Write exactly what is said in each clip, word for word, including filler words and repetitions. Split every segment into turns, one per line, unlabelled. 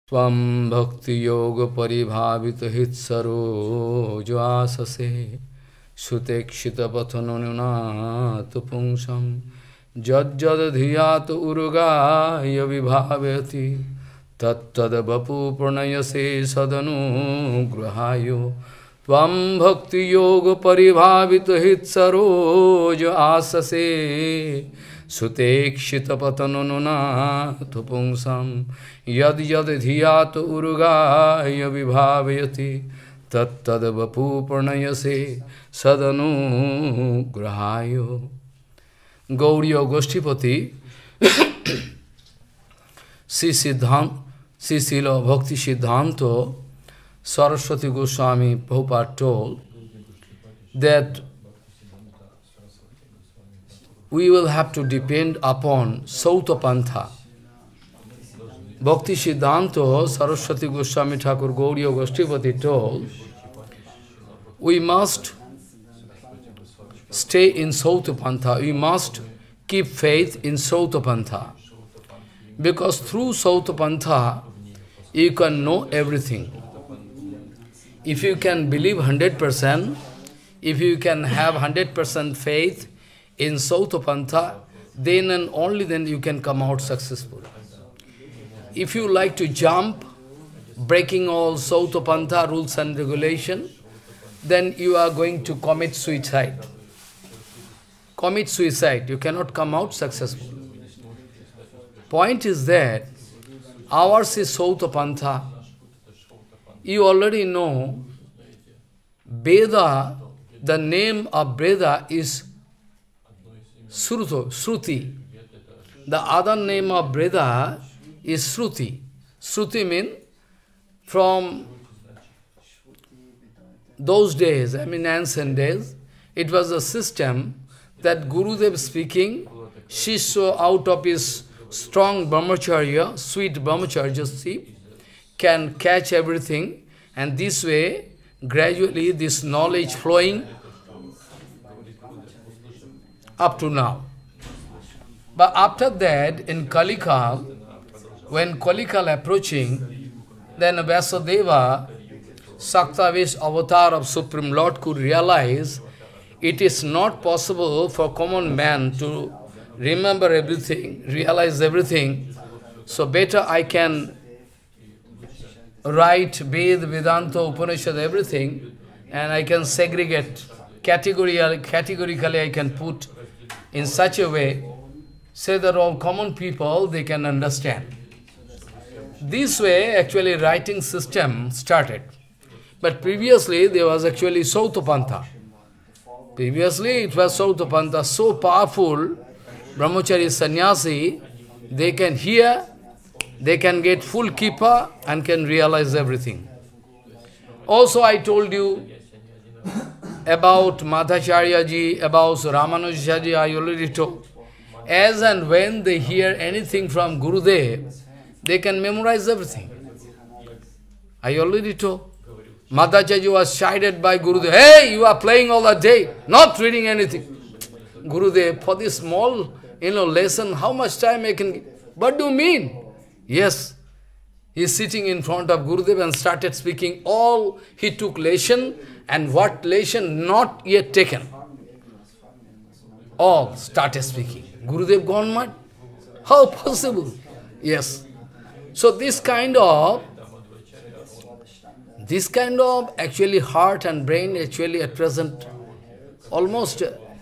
Swam bhakti yoga paribhavita hitsaro jvasase Sutekshita pathanunat pungsam Jad jad dhiyat urugaya vibhavati Tat tad vapu pranayase sadanu grahayo Tvam bhakti yoga paribhavita hitsaro jvasase Sutekshita patanununa tupungsam Yad yad dhiyat urugaya vibhavayati Tat tad vapu pranayase sadanu grahayo Gauriya Goshtipati Sri Siddhant Sri Srila Bhakti Siddhanta Saraswati Goswami Prabhupada told that we will have to depend upon Sautapantha. Bhakti Siddhanta Saraswati Goswami Thakur Gauriya Goshtipati told, we must stay in Sautapantha, we must keep faith in Sautapantha. Because through Sautapantha, you can know everything. If you can believe one hundred percent, if you can have one hundred percent faith in Sautapantha, then and only then you can come out successful. If you like to jump, breaking all Sautapantha rules and regulation, then you are going to commit suicide. Commit suicide, you cannot come out successful. Point is that ours is Sautapantha. You already know Veda, the name of Veda is Sruto, Shruti. The other name of Veda is Shruti. Shruti means from those days, I mean ancient days, it was a system that Gurudev speaking, Shishya out of his strong brahmacharya, sweet brahmacharya, can catch everything, and this way, gradually this knowledge flowing up to now. But after that, in Kalikal, when Kalikal approaching, then Vyasadeva, Saktavish avatar of Supreme Lord, could realize it is not possible for common man to remember everything, realize everything. So better I can write Ved, Vedanta, Upanishad, everything, and I can segregate, categorically, categorically I can put in such a way, so that all common people, they can understand. This way, actually, writing system started. But previously, there was actually Sautapantha. Previously, it was Sautapantha, so powerful, Brahmachari Sannyasi, they can hear, they can get full kippa and can realize everything. Also, I told you about Madhacharya ji, about Ramanuja ji, I already told. As and when they hear anything from Gurudev, they can memorize everything. I already told. Madhacharya ji was chided by Gurudev. Hey, you are playing all the day, not reading anything. Gurudev, for this small, you know, lesson, how much time I can give? What do you mean? Yes. He is sitting in front of Gurudev and started speaking all he took lesson and what lesson not yet taken. All started speaking. Gurudev gone mad? How possible? Yes. So this kind of, this kind of actually heart and brain actually at present almost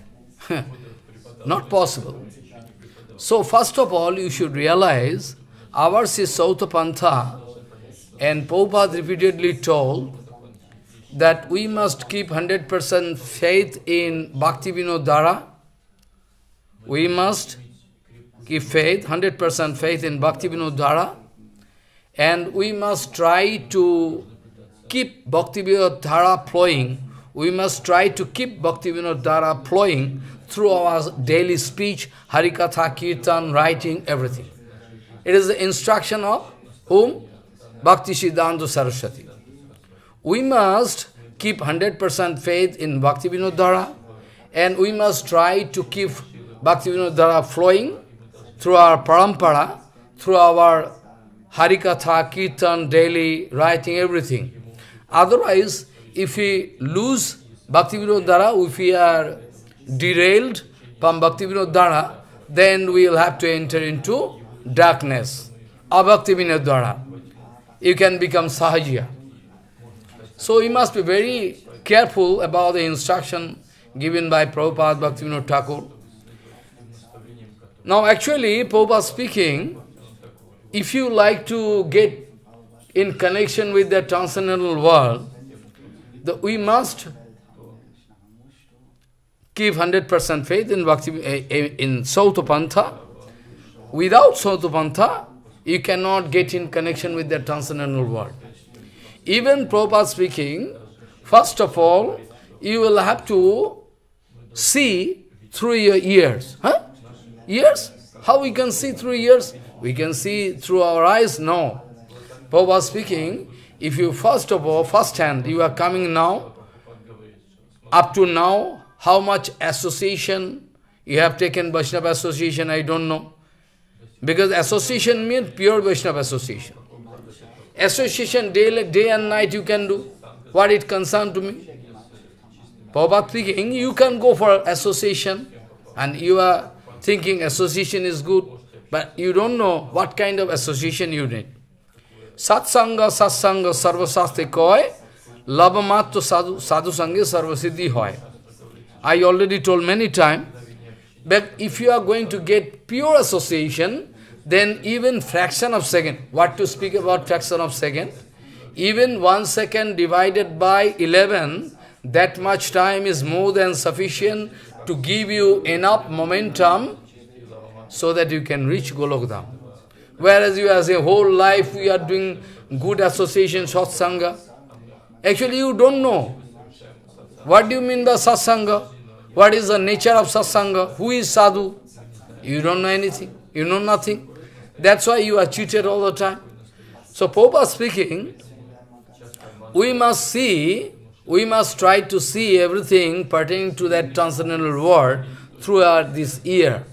not possible. So first of all you should realize ours is Sautapantha, and Prabhupada repeatedly told that we must keep one hundred percent faith in Bhaktivinoda Dhara. We must keep faith, one hundred percent faith in Bhaktivinoda Dhara, and we must try to keep Bhaktivinoda Dhara flowing. We must try to keep Bhaktivinoda Dhara flowing through our daily speech, Harikatha, Kirtan, writing, everything. It is the instruction of whom? Bhakti Siddhanta Saraswati. We must keep one hundred percent faith in Bhaktivinoda Dhara, and we must try to keep Bhaktivinoda Dhara flowing through our parampara, through our Harikatha, Kirtan, daily, writing, everything. Otherwise, if we lose Bhakti Vinod Dhara, if we are derailed from Bhakti Vinod Dhara, then we will have to enter into darkness. Abhakti Vinod Dhara. You can become Sahajiya. So we must be very careful about the instruction given by Prabhupada Bhaktivinoda Thakur. Now actually, Prabhupada speaking, if you like to get in connection with the transcendental world, the, we must give one hundred percent faith in Bhakti, in Sautapantha. Without Sautapantha, you cannot get in connection with the transcendental world. Even Prabhupada speaking, first of all, you will have to see through your ears. Huh? Ears? How we can see through ears? We can see through our eyes? No. Prabhupada speaking, if you first of all, first hand, you are coming now, up to now, how much association you have taken, Vaishnava association, I don't know. Because association means pure Vaishnava association. Association day, day and night you can do. What it concerns to me? Prabhupada speaking, you can go for association and you are thinking association is good, but you don't know what kind of association you need. Satsanga, satsanga, sarvasastre koi, labhamatto sadhu, sadhu sange sarvasiddhi hoy. I already told many times, but if you are going to get pure association, then even fraction of second, what to speak about fraction of second? Even one second divided by eleven, that much time is more than sufficient to give you enough momentum so that you can reach Golokdham. Whereas you as a whole life, we are doing good association, satsanga. Actually, you don't know. What do you mean by satsanga? What is the nature of satsanga? Who is sadhu? You don't know anything. You know nothing. That's why you are cheated all the time. So, Prabhupada speaking, we must see, we must try to see everything pertaining to that transcendental world through our, this ear.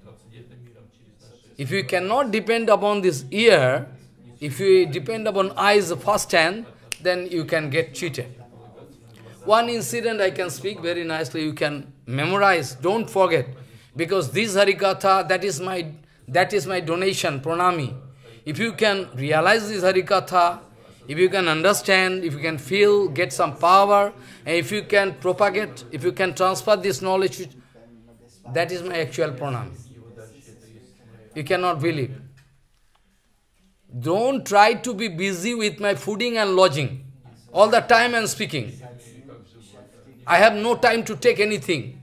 If you cannot depend upon this ear, if you depend upon eyes first hand, then you can get cheated. One incident I can speak very nicely, you can memorize, don't forget. Because this Harikatha, that is my that is my donation, pranami. If you can realize this Harikatha, if you can understand, if you can feel, get some power, and if you can propagate, if you can transfer this knowledge, that is my actual pranami. You cannot believe. Don't try to be busy with my fooding and lodging. All the time I am speaking. I have no time to take anything.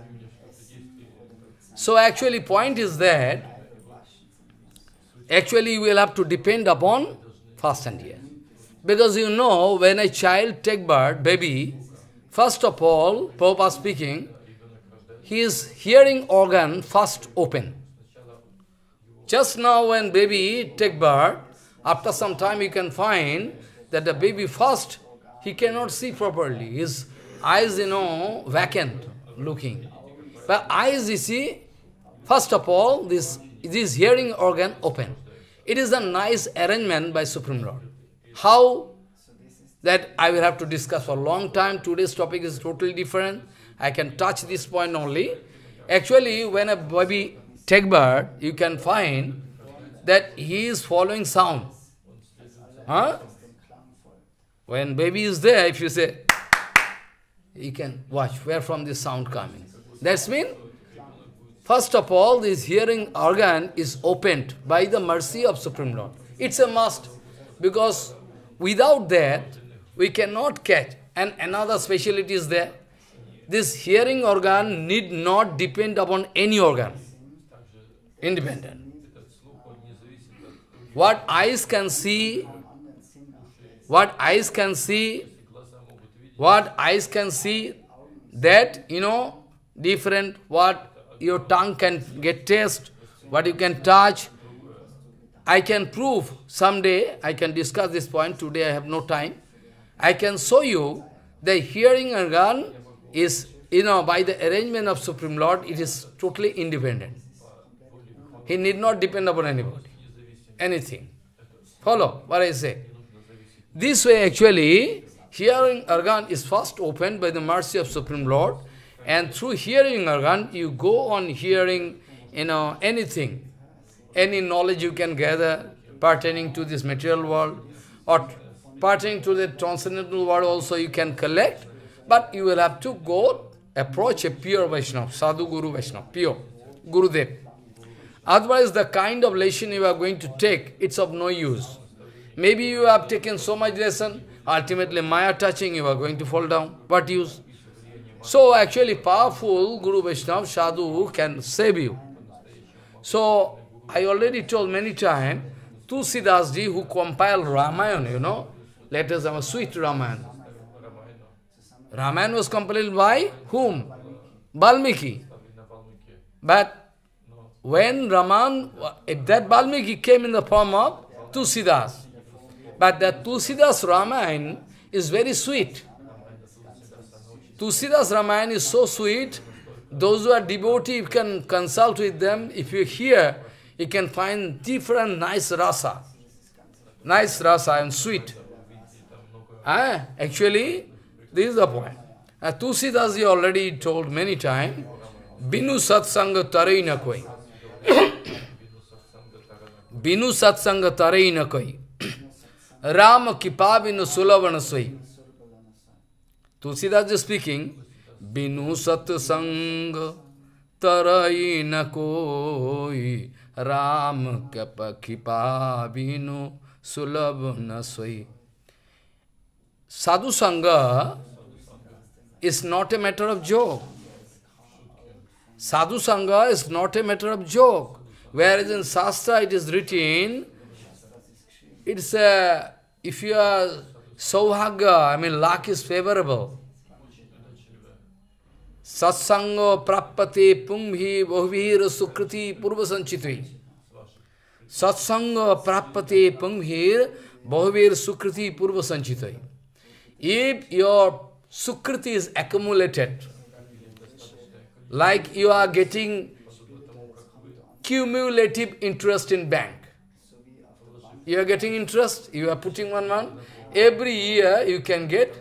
So actually point is that, actually you will have to depend upon fast and ear. Because you know, when a child take birth, baby, first of all, Prabhupada speaking, his hearing organ first open. Just now when baby take birth, after some time you can find that the baby first, he cannot see properly. His eyes, you know, vacant looking. But eyes, you see, first of all, this, this hearing organ open. It is a nice arrangement by Supreme Lord. How? That I will have to discuss for a long time. Today's topic is totally different. I can touch this point only. Actually, when a baby take birth, you can find that he is following sound. Huh? When baby is there, if you say, you can watch where from this sound coming. That's mean, first of all, this hearing organ is opened by the mercy of Supreme Lord. It's a must, because without that, we cannot catch. And another speciality is there. This hearing organ need not depend upon any organ. Independent. What eyes can see, what eyes can see, what eyes can see, that, you know, different, what your tongue can get taste, what you can touch. I can prove someday, I can discuss this point, today I have no time. I can show you the hearing organ is, you know, by the arrangement of Supreme Lord, it is totally independent. He need not depend upon anybody, anything. Follow what I say. This way actually, hearing organ is first opened by the mercy of Supreme Lord, and through hearing organ, you go on hearing, you know, anything, any knowledge you can gather pertaining to this material world, or pertaining to the transcendental world also you can collect, but you will have to go approach a pure Vaishnava, Sadhu Guru Vaishnava, pure, Gurudev. Otherwise, the kind of lesson you are going to take, it's of no use. Maybe you have taken so much lesson, ultimately Maya touching, you are going to fall down. What use? So actually, powerful Guru Vaishnava, Sadhu can save you. So, I already told many times, Tulsidas ji, who compiled Ramayana, you know, let us have a sweet Ramayana. Ramayana was compiled by whom? Valmiki. But when Raman, if that Valmiki came in the form of Tulsidas, but that Tulsidas Ramayana is very sweet. Tulsidas Ramayana is so sweet, those who are devotee, you can consult with them. If you hear, you can find different nice rasa. Nice rasa and sweet. Ah, actually, this is the point. Uh, Tulsidas ji already told many times, Binu satsanga tarai na koi. Binu satsanga tarai na koi. Ram kipa binu sulavana soi. Tulsidas is speaking, Binu satsanga tarai na koi. Ram kipa binu sulavana soi. Sadhu Sangha is not a matter of joke. Sadhu Sangha is not a matter of joke. Whereas in Shastra it is written, it's a, if you are Sauhagya, I mean luck is favorable. Satsango prapate pumbhi bahuvir sukriti purva sanchitvi. Satsango prapate pumbhir bahuvir sukriti purva sanchitvi. If your sukriti is accumulated, like you are getting cumulative interest in bank. You are getting interest, you are putting one one. Every year you can get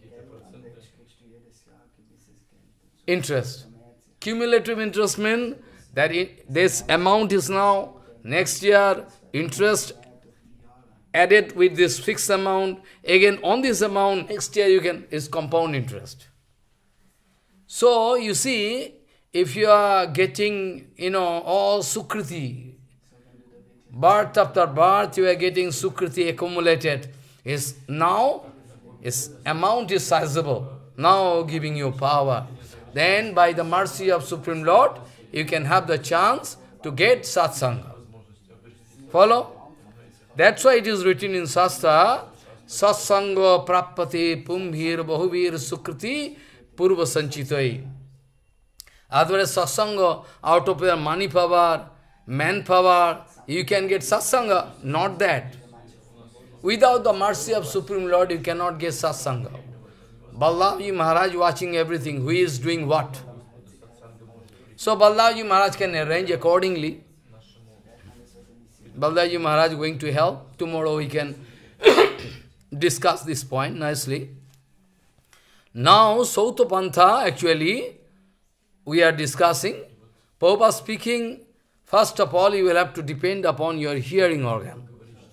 interest. Cumulative interest means that it, this amount is now, next year, interest added with this fixed amount, again on this amount, next year you can, is compound interest. So, you see, if you are getting, you know, all sukriti, birth after birth, you are getting sukriti accumulated, is now, is amount is sizable, now giving you power. Then, by the mercy of Supreme Lord, you can have the chance to get satsanga. Follow? That's why it is written in Shastra, Satsanga prapati pumbhir bahuvir sukriti purva sanchitai. Otherwise, satsanga, out of your money power, manpower, you can get satsanga. Not that. Without the mercy of Supreme Lord, you cannot get satsanga. Ballabji Maharaj watching everything, who is doing what. So Ballabji Maharaj can arrange accordingly. Baldavji Maharaj going to help. Tomorrow we can discuss this point nicely. Now, Sautapantha, actually, we are discussing. Prabhupada speaking, first of all, you will have to depend upon your hearing organ.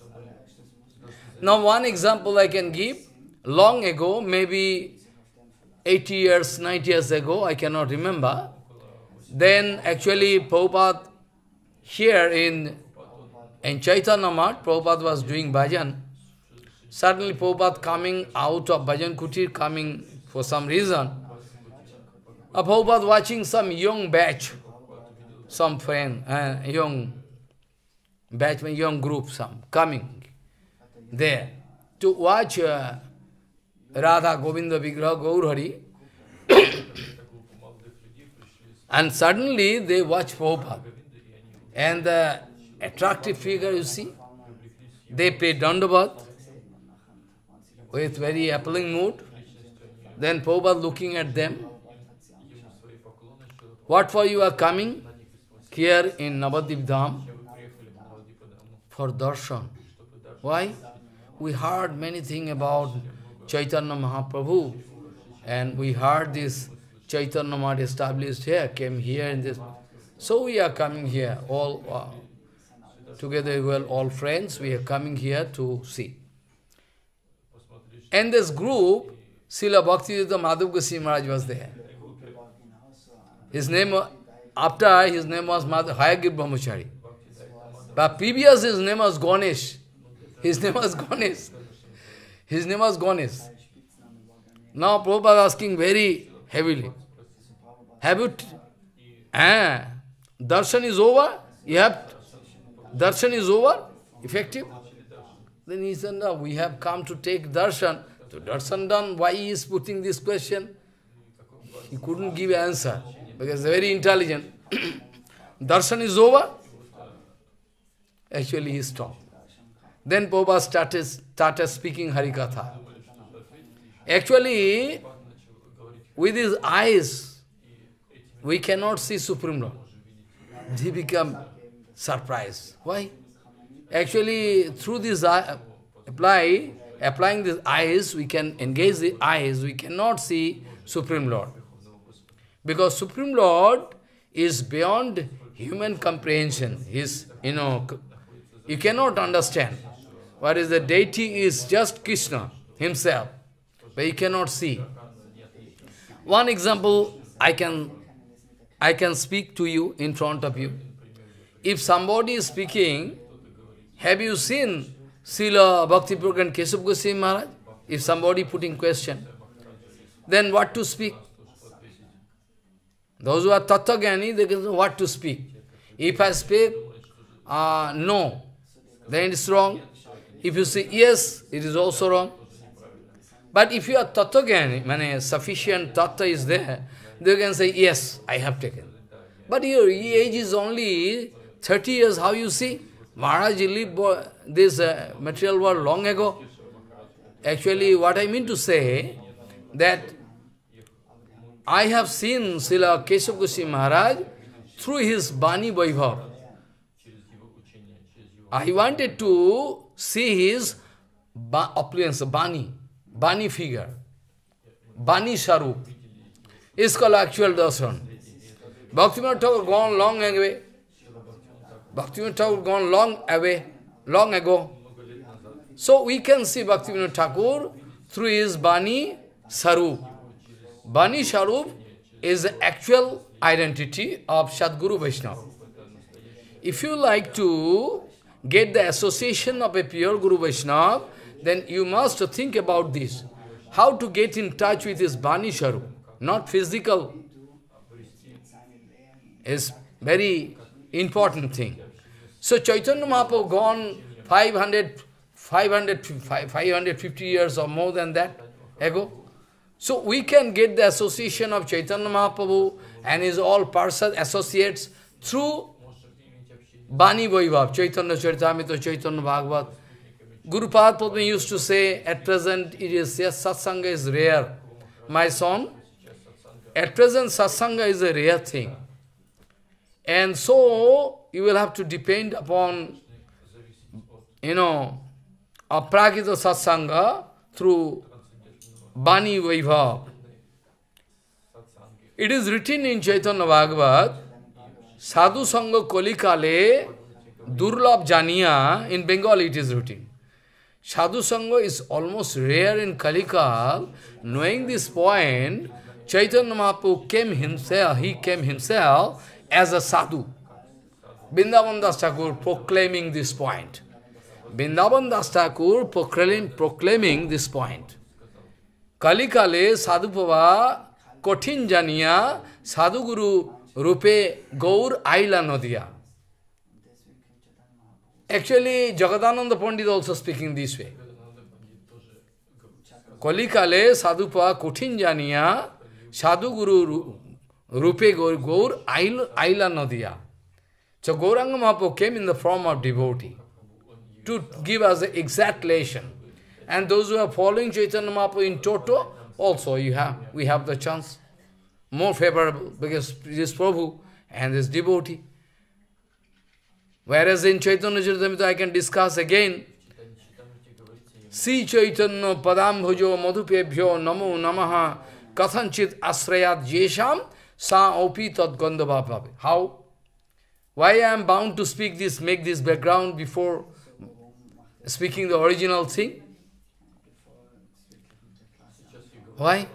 Now, one example I can give. Long ago, maybe eighty years, ninety years ago, I cannot remember. Then, actually, Prabhupada here in In Chaitanya Math, Prabhupada was doing bhajan. Suddenly Prabhupada coming out of bhajan kutir, coming for some reason. A Prabhupada watching some young batch, some friend, uh, young batch, young group, some coming there to watch uh, Radha Govinda Vigraha Gaur Hari. And suddenly they watch Prabhupada. And the attractive figure, you see, they pay dandavat with very appealing mood. Then Prabhupada looking at them. What for you are coming here in Navadvip Dham? For darshan. Why? We heard many things about Chaitanya Mahaprabhu, and we heard this Chaitanya Math established here, came here in this. So we are coming here, all uh, together we are all friends, we are coming here to see. And this group, Srila Bhaktivedanta Madhav Goswami Maharaj was there. His name, after his name was Hayagir Brahmachari. But previous his name was Ganesh. His name was Ganesh. His name was Ganesh. Now Prabhupada asking very heavily, have you, ah, darshan is over? You have, darshan is over? Effective? Then he said, no, we have come to take darshan. So darshan done, why he is putting this question? He couldn't give answer, because he is very intelligent. Darshan is over? Actually he stopped. Then Prabhupada started, started speaking Harikatha. Actually, with his eyes, we cannot see Supreme Lord. He become surprised. Why? Actually, through this eye, apply, applying these eyes, we can engage the eyes, we cannot see Supreme Lord. Because Supreme Lord is beyond human comprehension. His, you know, you cannot understand. What is the deity is just Krishna himself, but you cannot see. One example I can, I can speak to you in front of you. If somebody is speaking, have you seen Srila Bhakti-Prakarana Keshav Goswami Maharaj? If somebody putting question, then what to speak? Those who are Tattva-gyani, they can know what to speak. If I speak, uh, no, then it's wrong. If you say yes, it is also wrong. But if you are Tattva-gyani, meaning sufficient Tattva is there, they can say, yes, I have taken. But your age is only thirty years, how you see? Maharaj lived this uh, material world long ago. Actually, what I mean to say, that I have seen Srila Keshav Goswami Maharaj through his Bani Vaibhav. I wanted to see his ba opulence, Bani, Bani figure, Bani Sharup. Is called actual darshan. Bhaktivinoda Thakur gone long away. Bhaktivinoda Thakur gone long away, long ago. So we can see Bhaktivinoda Thakur through his Bani Sarup. Bani Sarup is the actual identity of Sadguru Vaishnava. If you like to get the association of a pure Guru Vaishnava, then you must think about this. How to get in touch with his Bani Sarup, not physical, is very important thing. So Chaitanya Mahaprabhu gone five hundred, five hundred, five hundred fifty years or more than that ago. So we can get the association of Chaitanya Mahaprabhu and his all Parsad associates through Bani Vaibhav, Chaitanya Charitamrita, Chaitanya Bhagavat. Guru Padma used to say, at present it is, yes, satsanga is rare. My son, at present satsanga is a rare thing. And so, you will have to depend upon, you know, aprakita satsanga through Bani Vaibhav. It is written in Chaitanya Bhagavat, Sadhu Sangha Kolikale Durlabh Janiya, in Bengal it is written. Sadhu Sangha is almost rare in Kalikal. Knowing this point, Chaitanya Mahaprabhu came himself, he came himself as a sadhu. Vrindavan Das Thakur proclaiming this point. Vrindavan Das Thakur proclaim, proclaiming this point. Kalikale sadhupava kothin janiya sadhu guru rupe gaur aila nadiya. Actually, Jagadananda Pandit also speaking this way. Kalikale sadhupava kothin janiya sadhu guru rupe gaur, gaur aila, aila nadiya. So Gauranga Mahaprabhu came in the form of devotee to give us the exact lesson. And those who are following Chaitanya Mahaprabhu in toto, also you have, we have the chance. More favorable, because this Prabhu and this devotee. Whereas in Chaitanya Charitamrita I can discuss again, Sri Chaitanya Padambhujo Madhupebhyo Namo Namaha Kathanchit Asrayat Jesham Sa Opi Tat Gandhava Bhave. How? Why I am bound to speak this, make this background before speaking the original thing? Why?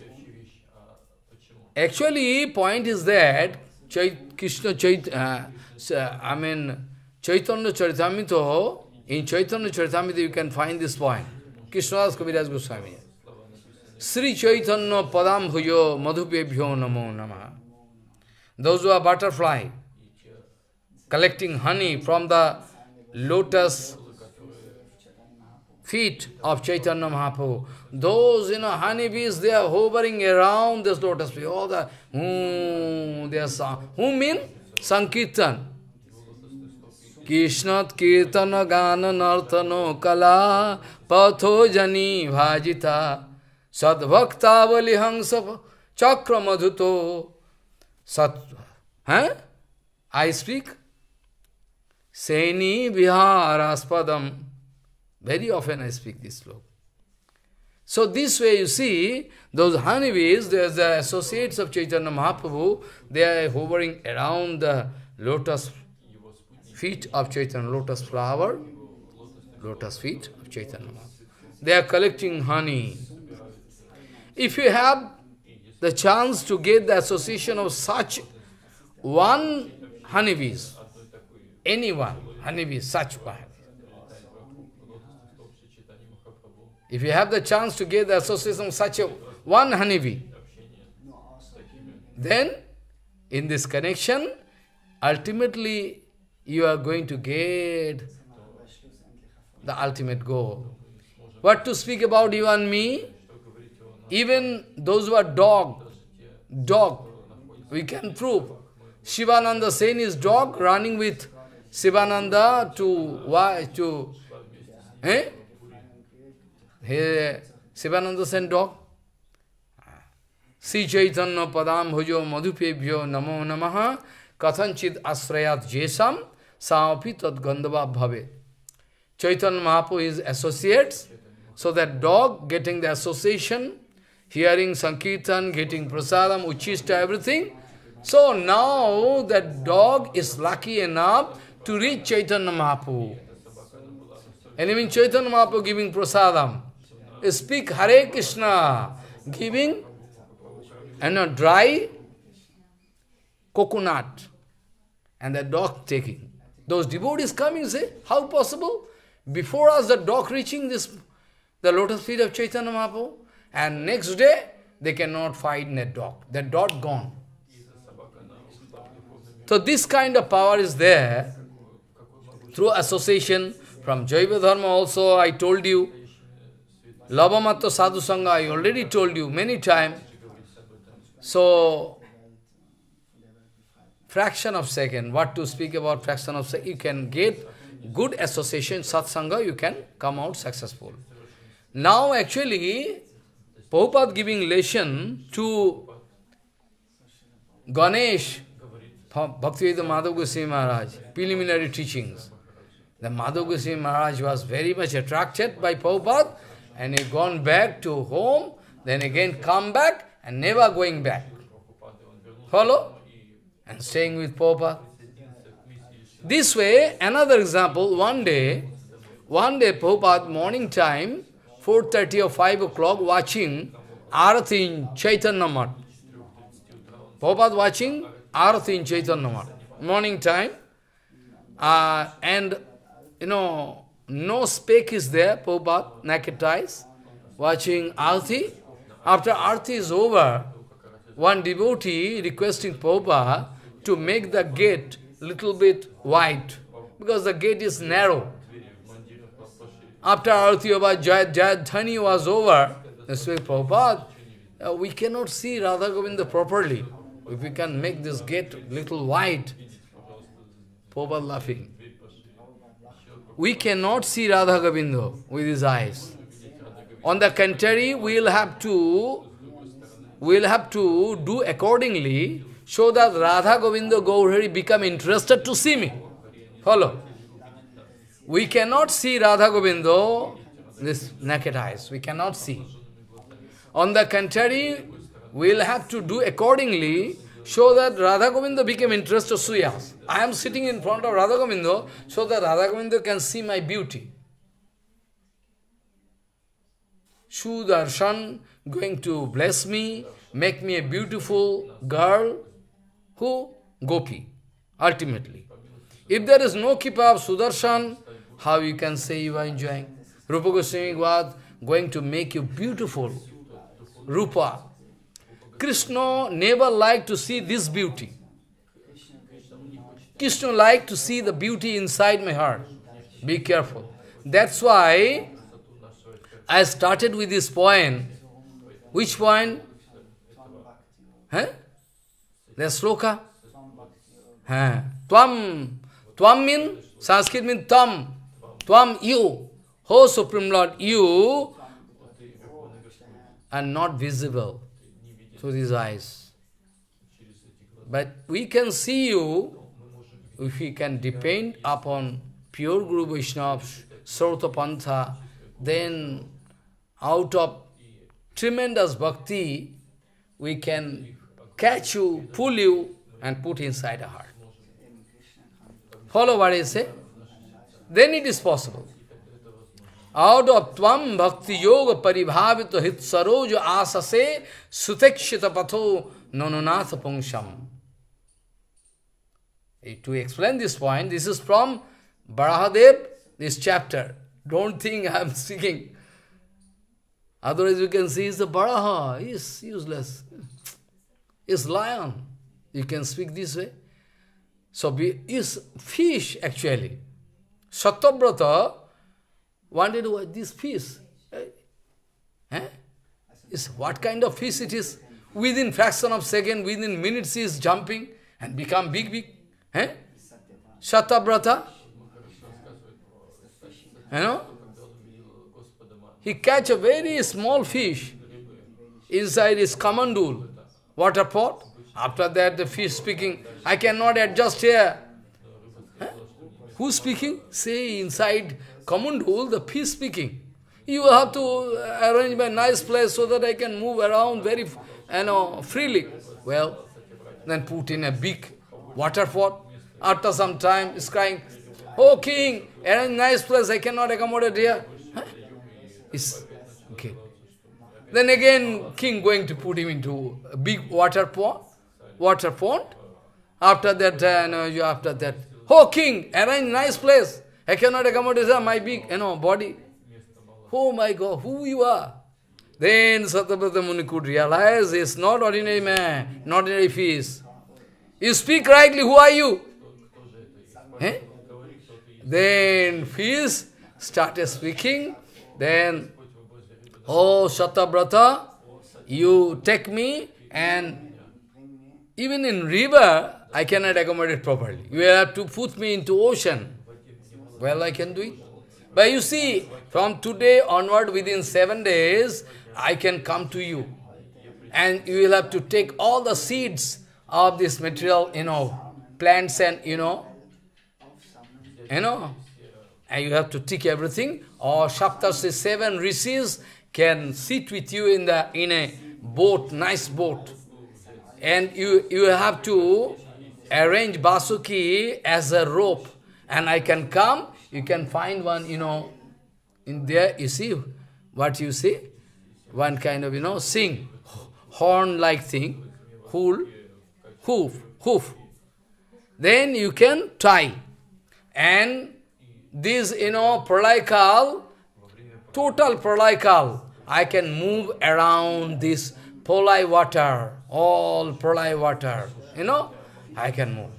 Actually, point is that Chait, Krishna Chait, uh, I mean Chaitanya Charitamrita, in Chaitanya Charitamrita you can find this point. Krishnadas Kaviraj Goswami. Sri Chaitanya Padam Bhujo Madhupebhyo Namo Namaha. Those who are butterfly, collecting honey from the lotus feet of Chaitanya Mahaprabhu. Those, you know, honeybees, they are hovering around this lotus tree. All the, hmm, they are song. Who mean? Sankirtan. Krishnat kirtana gana nartano kala patho jani bhajita sadbhakta valihangsa chakra madhuto sat. Huh? I speak? Seni viharaspadam. Very often I speak this sloka. So this way you see, those honeybees, they are the associates of Chaitanya Mahaprabhu, they are hovering around the lotus feet of Chaitanya, lotus flower, lotus feet of Chaitanya Mahaprabhu. They are collecting honey. If you have the chance to get the association of such one honeybees, anyone, honeybees, such one, if you have the chance to get the association of such a one honeybee, then in this connection, ultimately you are going to get the ultimate goal. What to speak about you and me? Even those who are dog, dog, we can prove. Shivananda Sen is dog running with Shivananda to, why, to, eh? Hey, Shivananda Sen dog. Sri Chaitanya Padam Bhujo Madhupebhyo Namo Namaha Kathanchit Asrayat Jesam Saapi Tat Gandhava Bhave. Chaitanya Mahaprabhu is associates, so that dog getting the association, hearing Sankirtan, getting prasadam, uchishta, everything. So now that dog is lucky enough to reach Chaitanya Mahaprabhu. And even Chaitanya Mahaprabhu giving prasadam, speak Hare Krishna, giving and a dry coconut, and the dog taking. Those devotees coming say, how possible? Before us the dog reaching this, the lotus feet of Chaitanya Mahaprabhu, and next day they cannot find that dog. That dog gone. So this kind of power is there through association. From Jaiva Dharma also I told you, Lavamatta Sadhu Sangha I already told you many times. So, fraction of second, what to speak about fraction of second, you can get good association, satsanga, you can come out successful. Now actually, Prabhupada giving lesson to Ganesh, Bhaktivedanta Madhav Goswami Maharaj, preliminary teachings. The Madhav Goswami Maharaj was very much attracted by Prabhupada, and he gone back to home, then again come back, and never going back. Follow? And staying with Prabhupada. This way, another example, one day, one day Prabhupada, morning time, four thirty or five o'clock, watching Arati in Chaitanya Math. Prabhupada watching Arati in Chaitanya Math. Morning time, uh, and, you know, no speck is there, Prabhupada, naked eyes, watching Arati. After Arati is over, one devotee requesting Prabhupada to make the gate little bit wide, because the gate is narrow. After Arati over, Jayadhani was over, they say, Prabhupada, uh, we cannot see Radha Govinda properly. If we can make this gate little wide. Prabhupada laughing. We cannot see Radha Govinda with his eyes. On the contrary, we will have to, we will have to do accordingly, so that Radha Govinda Gaurhari become interested to see me. Follow? We cannot see Radha Govinda this naked eyes. We cannot see. On the contrary, we'll have to do accordingly, so that Radha Govinda became interested to Suyas. I am sitting in front of Radha Govinda, so that Radha Govinda can see my beauty. Sudarshan going to bless me, make me a beautiful girl. Who? Gopi, ultimately. If there is no keeper of Sudarshan, how you can say you are enjoying? Rupa Goswami was going to make you beautiful. Rupa. Krishna never liked to see this beauty. Krishna liked to see the beauty inside my heart. Be careful. That's why I started with this poem. Which poem? Huh? The sloka? Huh. Tvam. Tvam means, Sanskrit means tam. Tvam, you. Oh Supreme Lord, you are not visible through these eyes. But we can see you if we can depend upon pure Guru Vaishnavas, Srota Pantha, then out of tremendous bhakti, we can catch you, pull you, and put inside our heart. Follow what I say? Then it is possible. Out of tvam bhakti yoga paribhavito hit saroja asase sutekshita patho nononatha pungsham. To explain this point, this is from Barahadev, this chapter. Don't think I am speaking. Otherwise you can see is the Baraha, he is useless. He is lion. You can speak this way. So be, is fish actually. Satyavrata wanted to watch this fish. Eh? Is what kind of fish it is? Within fraction of second, within minutes he is jumping and become big, big. Eh? Satyavrata. You know? He catch a very small fish inside his kamandul, water pot. After that the fish speaking, I cannot adjust here. Huh? Who speaking? Say inside kamandul, the fish speaking. You have to arrange my nice place so that I can move around very you know, freely. Well, then put in a big water pot. After some time, is crying, oh king, arrange nice place, I cannot accommodate here. Huh? It's, okay. Then again, king going to put him into a big water pond, water pond. After that, uh, you know, you after that, oh king, arrange nice place. I cannot accommodate here, my big, you know, body. Oh my God, who you are? Then Satyavrata Muni could realize he is not ordinary man, not ordinary fish. You speak rightly, who are you? Eh? Then fish started speaking. Then, oh Satyavrata, you take me, and even in river, I cannot accommodate properly. You have to put me into ocean. Well, I can do it. But you see, from today onward, within seven days, I can come to you. And you will have to take all the seeds of this material, you know, plants and, you know, you know, and you have to take everything. Or Saptarshi, seven rishis can sit with you in the in a boat, nice boat. And you, you have to arrange Basuki as a rope. And I can come, you can find one, you know, in there, you see, what you see? One kind of, you know, sing, horn-like thing, hool, hoof, hoof. Then you can tie. And this, you know, pralaykal, total pralaykal, I can move around this pralay water, all pralay water, you know, I can move.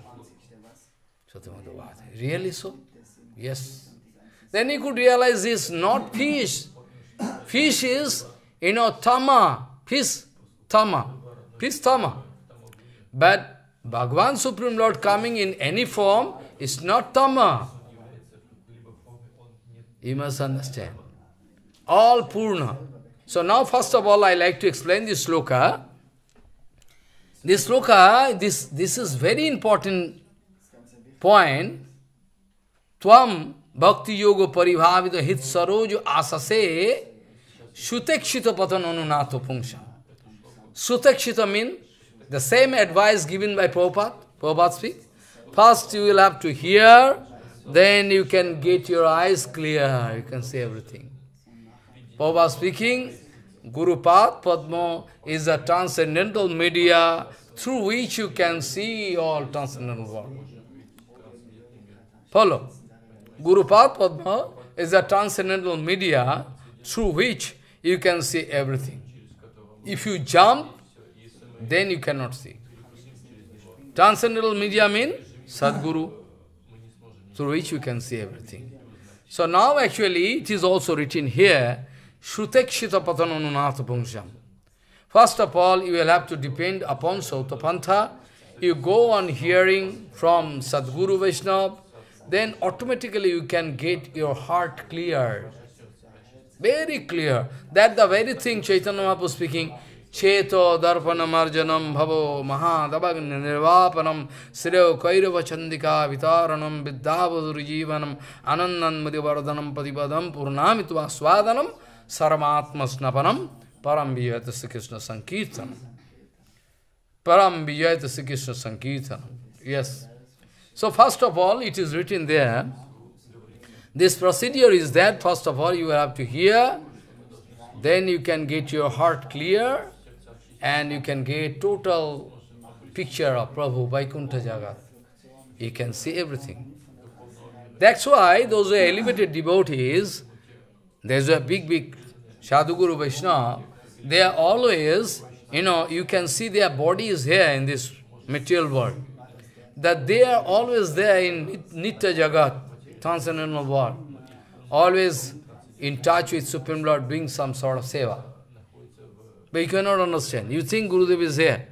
Really so? Yes. Then you could realize this, not fish. Fish is, you know, tama, fish, tama, fish, tama. But Bhagavan Supreme Lord coming in any form is not tama. You must understand. All Purna. So now first of all I like to explain this sloka. This sloka, this, this is very important point. Tvam Bhakti yoga paribhavita hit sarojo asase sutekshita patan anunato pungsha. Sutekshita means the same advice given by Prabhupada. Prabhupada speaks. First you will have to hear, then you can get your eyes clear, you can see everything. Prabhupada speaking, Gurupad Padma is a transcendental media through which you can see all transcendental world. Follow? Gurupad Padma is a transcendental media through which you can see everything. If you jump, then you cannot see. Transcendental media means Sadguru, through which you can see everything. So now actually it is also written here, Shrutekshita patananunatha pungsham. First of all, you will have to depend upon Sautapantha. You go on hearing from Sadguru Vaishnava, then automatically you can get your heart clear. Very clear. That the very thing Chaitanya Mahaprabhu speaking, Cheto darpanam arjanam bhavo mahadabagna nirvapanam sreo kairava chandika vitaranam viddhavadur jivanam anandan madhivardhanam padipadam purnamitva swadanam saramatma snapanam param vijayata Sri Krishna sankirtanam. Param vijayata Sri Krishna sankirtanam. Yes. So first of all, it is written there, this procedure is that first of all you have to hear, then you can get your heart clear, and you can get total picture of Prabhu, Vaikuntha Jagat. You can see everything. That's why those who are elevated devotees, there's a big, big Sadhguru Vaishnava, they are always, you know, you can see their body is here in this material world. That they are always there in Nitya Jagat, transcendental world. Always in touch with Supreme Lord, doing some sort of seva. But you cannot understand. You think Gurudev is here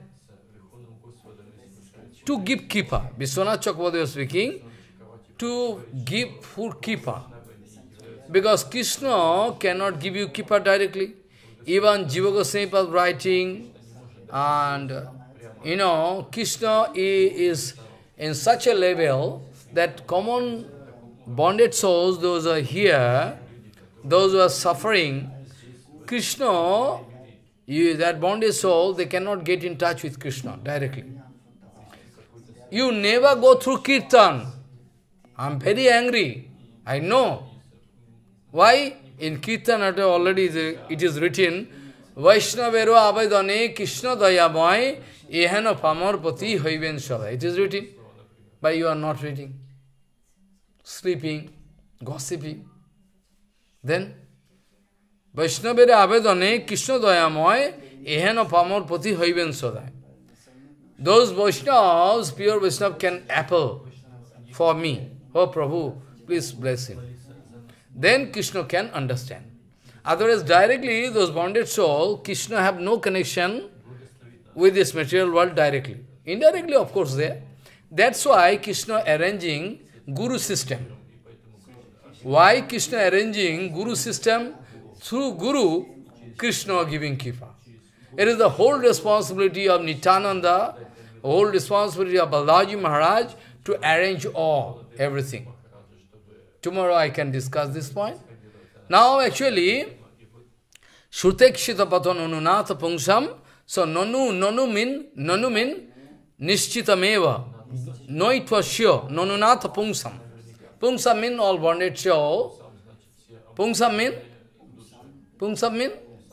to give kippa. Vishwanath Chakravarti was speaking, to give full kippa. Because Krishna cannot give you kippa directly. Even Jiva Goswami was writing, and you know, Krishna is in such a level that common bonded souls, those who are here, those who are suffering, Krishna, you, that bonded soul, they cannot get in touch with Krishna directly. You never go through Kirtan. I am very angry. I know. Why? In Kirtan already it is written, Vaishnavero abhaidane Krishna dayamai ehana pamarpati hoiven sadai. It is written, but you are not reading. Sleeping, gossiping. Then, Vaishnavere avedane Krishna dayamai ehana pamarpati hoiven sadai. Those Vaishnavas, pure Vaishnava, can apple for me. Oh Prabhu, please bless him. Then Krishna can understand. Otherwise, directly, those bonded souls, Krishna have no connection with this material world directly. Indirectly, of course, there. That's why Krishna arranging Guru system. Why Krishna arranging Guru system? Through Guru, Krishna giving Kripa. It is the whole responsibility of Nityananda, whole responsibility of Balaji Maharaj to arrange all, everything. Tomorrow I can discuss this point. Now actually, Shrutekshita patan anunatha pungsam. So nanu, nanu mean, nanu mean, nishchitameva. No, it was sure. Nanunatha pungsam. Pungsam mean all bonded show. Pungsam mean? Pungsam mean?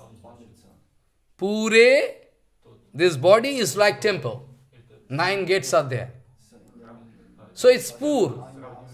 Pure. This body is like temple. Nine gates are there. So it's poor.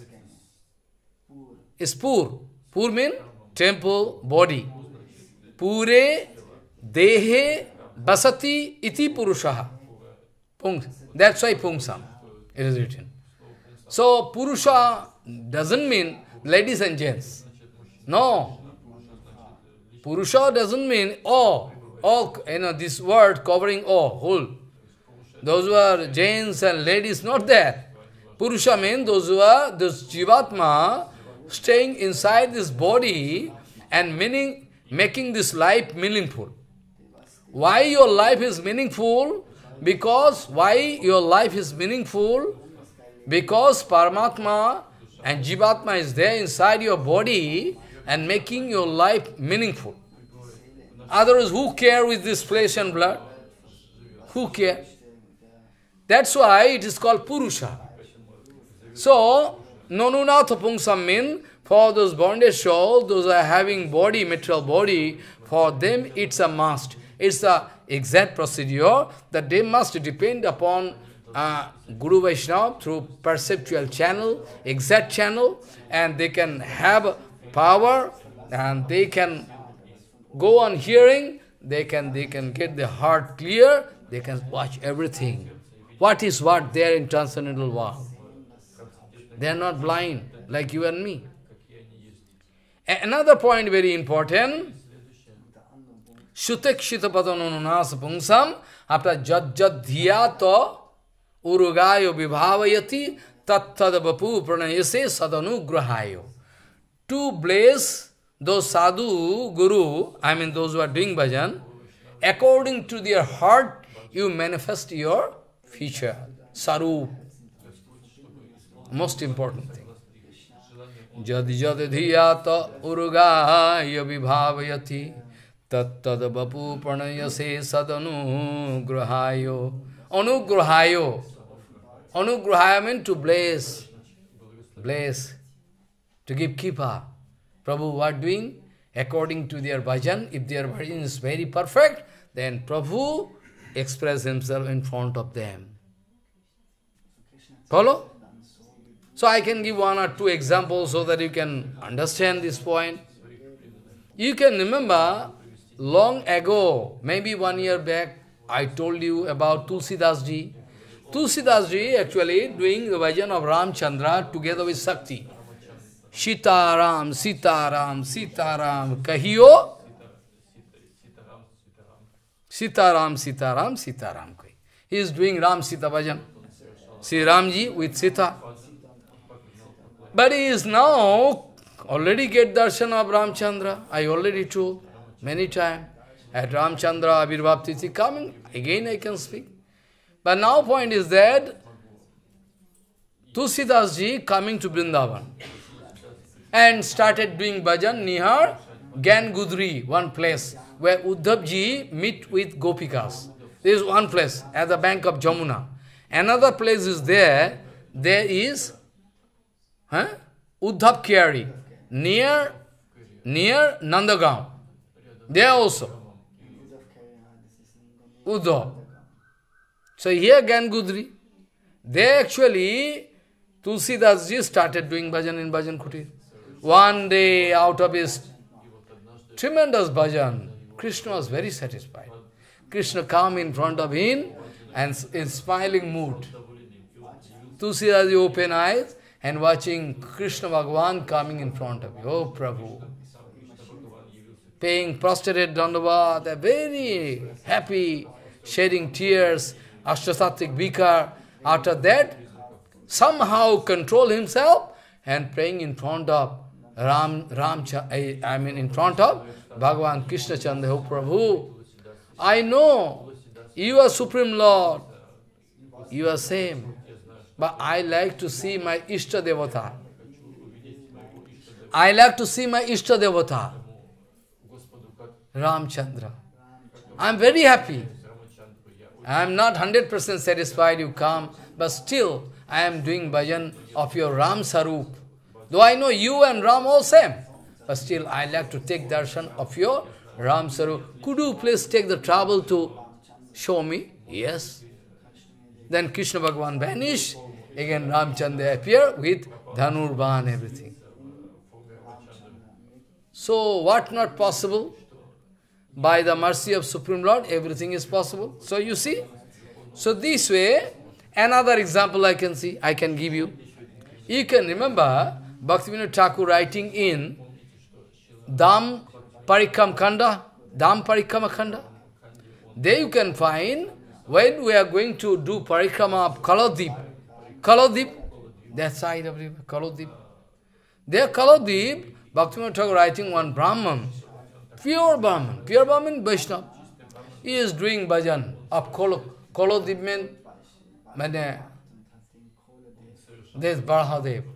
It's poor. Poor mean temple, body. Pure dehe basati iti purushaha. That's why pungsam. It is written. So purusha doesn't mean ladies and gents. No. Purusha doesn't mean all. All, you know, this word covering all, whole. Those who are gents and ladies, not there. Purusha means those who are, this Jivatma, staying inside this body and meaning, making this life meaningful. Why your life is meaningful? Because, why your life is meaningful? Because Paramatma And Jivatma is there inside your body and making your life meaningful. Otherwise, who care with this flesh and blood? Who care? That's why it is called Purusha. So, Nonunatha Pungsam means, for those bonded souls, those are having body, material body, for them it's a must. It's the exact procedure that they must depend upon uh, Guru Vaishnava through perceptual channel, exact channel, and they can have power, and they can go on hearing, they can, they can get the heart clear, they can watch everything. What is what there in transcendental world? They are not blind, like you and me. Another point very important, Shutekshita padanunasa pungsam, after jad jad dhyato urugayo vibhavayati tattadabapu pranayase sadanugrahayo. To bless those sadhu, guru, I mean those who are doing bhajan, according to their heart, you manifest your feature, sarup. Most important thing. Jad jad dhiyata urugaya vibhavayati tattadabapu pranayase sadanugrahayo. Anugrahayo. Anugrahayo means to bless. Bless. To give kipa. Prabhu, what doing? According to their bhajan, if their bhajan is very perfect, then Prabhu express himself in front of them. Follow? So I can give one or two examples so that you can understand this point. You can remember, long ago, maybe one year back, I told you about Tulsidas ji. Tulsidas ji actually doing the bhajan of Ramchandra together with Sakti. Sitaram, Sitaram, Sitaram, Kahiyo. Sitaram, Sitaram, Sitaram. He is doing Ram Sita bhajan. Sri Ramji with Sita. But he is now already get darshan of Ramchandra. I already told many times. At Ramchandra Abhirbhav Tithi coming, again I can speak. But now point is that Tulsidas ji coming to Vrindavan and started doing bhajan near Gyan Gudri, one place where Uddhav ji meet with Gopikas. There is one place at the bank of Jamuna. Another place is there, there is huh? Uddhav Kyari, near, near Nandagaon. There also. Uddhav. So here Gyan Gudri. They actually, Tulsidas ji started doing bhajan in Bhajan Kutir. One day, out of his tremendous bhajan, Krishna was very satisfied. Krishna come in front of him and in smiling mood. Tulsidas ji open eyes and watching Krishna Bhagavan coming in front of you. Oh Prabhu. Paying prostrated dandavat, they're very happy, shedding tears, Ashtasattvic Vikar. After that, somehow control himself and praying in front of Ram, Ram, I mean in front of Bhagavan Krishna Chandra. Oh Prabhu, I know you are Supreme Lord, you are same, but I like to see my Ishta Devata. I like to see my Ishta Devata, Ramchandra. I am very happy. I am not one hundred percent satisfied you come, but still I am doing bhajan of your Ram Sarup. Though I know you and Ram all same, but still I like to take darshan of your Ram Sarup. Could you please take the trouble to show me? Yes. Then Krishna Bhagavan vanished. Again Ramchandra appear with Dhanurban, everything. So what not possible? By the mercy of Supreme Lord, everything is possible. So you see, so this way, another example I can see, I can give you. You can remember Bhaktivinoda Thakur writing in Dham Parikram Khanda, Dham Parikrama Khanda. There you can find, when we are going to do Parikrama of Kaladip, Kaladip, that side of river, Kaladip. There Kaladip, Bhaktivinoda Thakur writing one Brahman, pure Brahman, pure Brahman Vaishnava. He is doing bhajan of Kaladip means, there is Barahadev.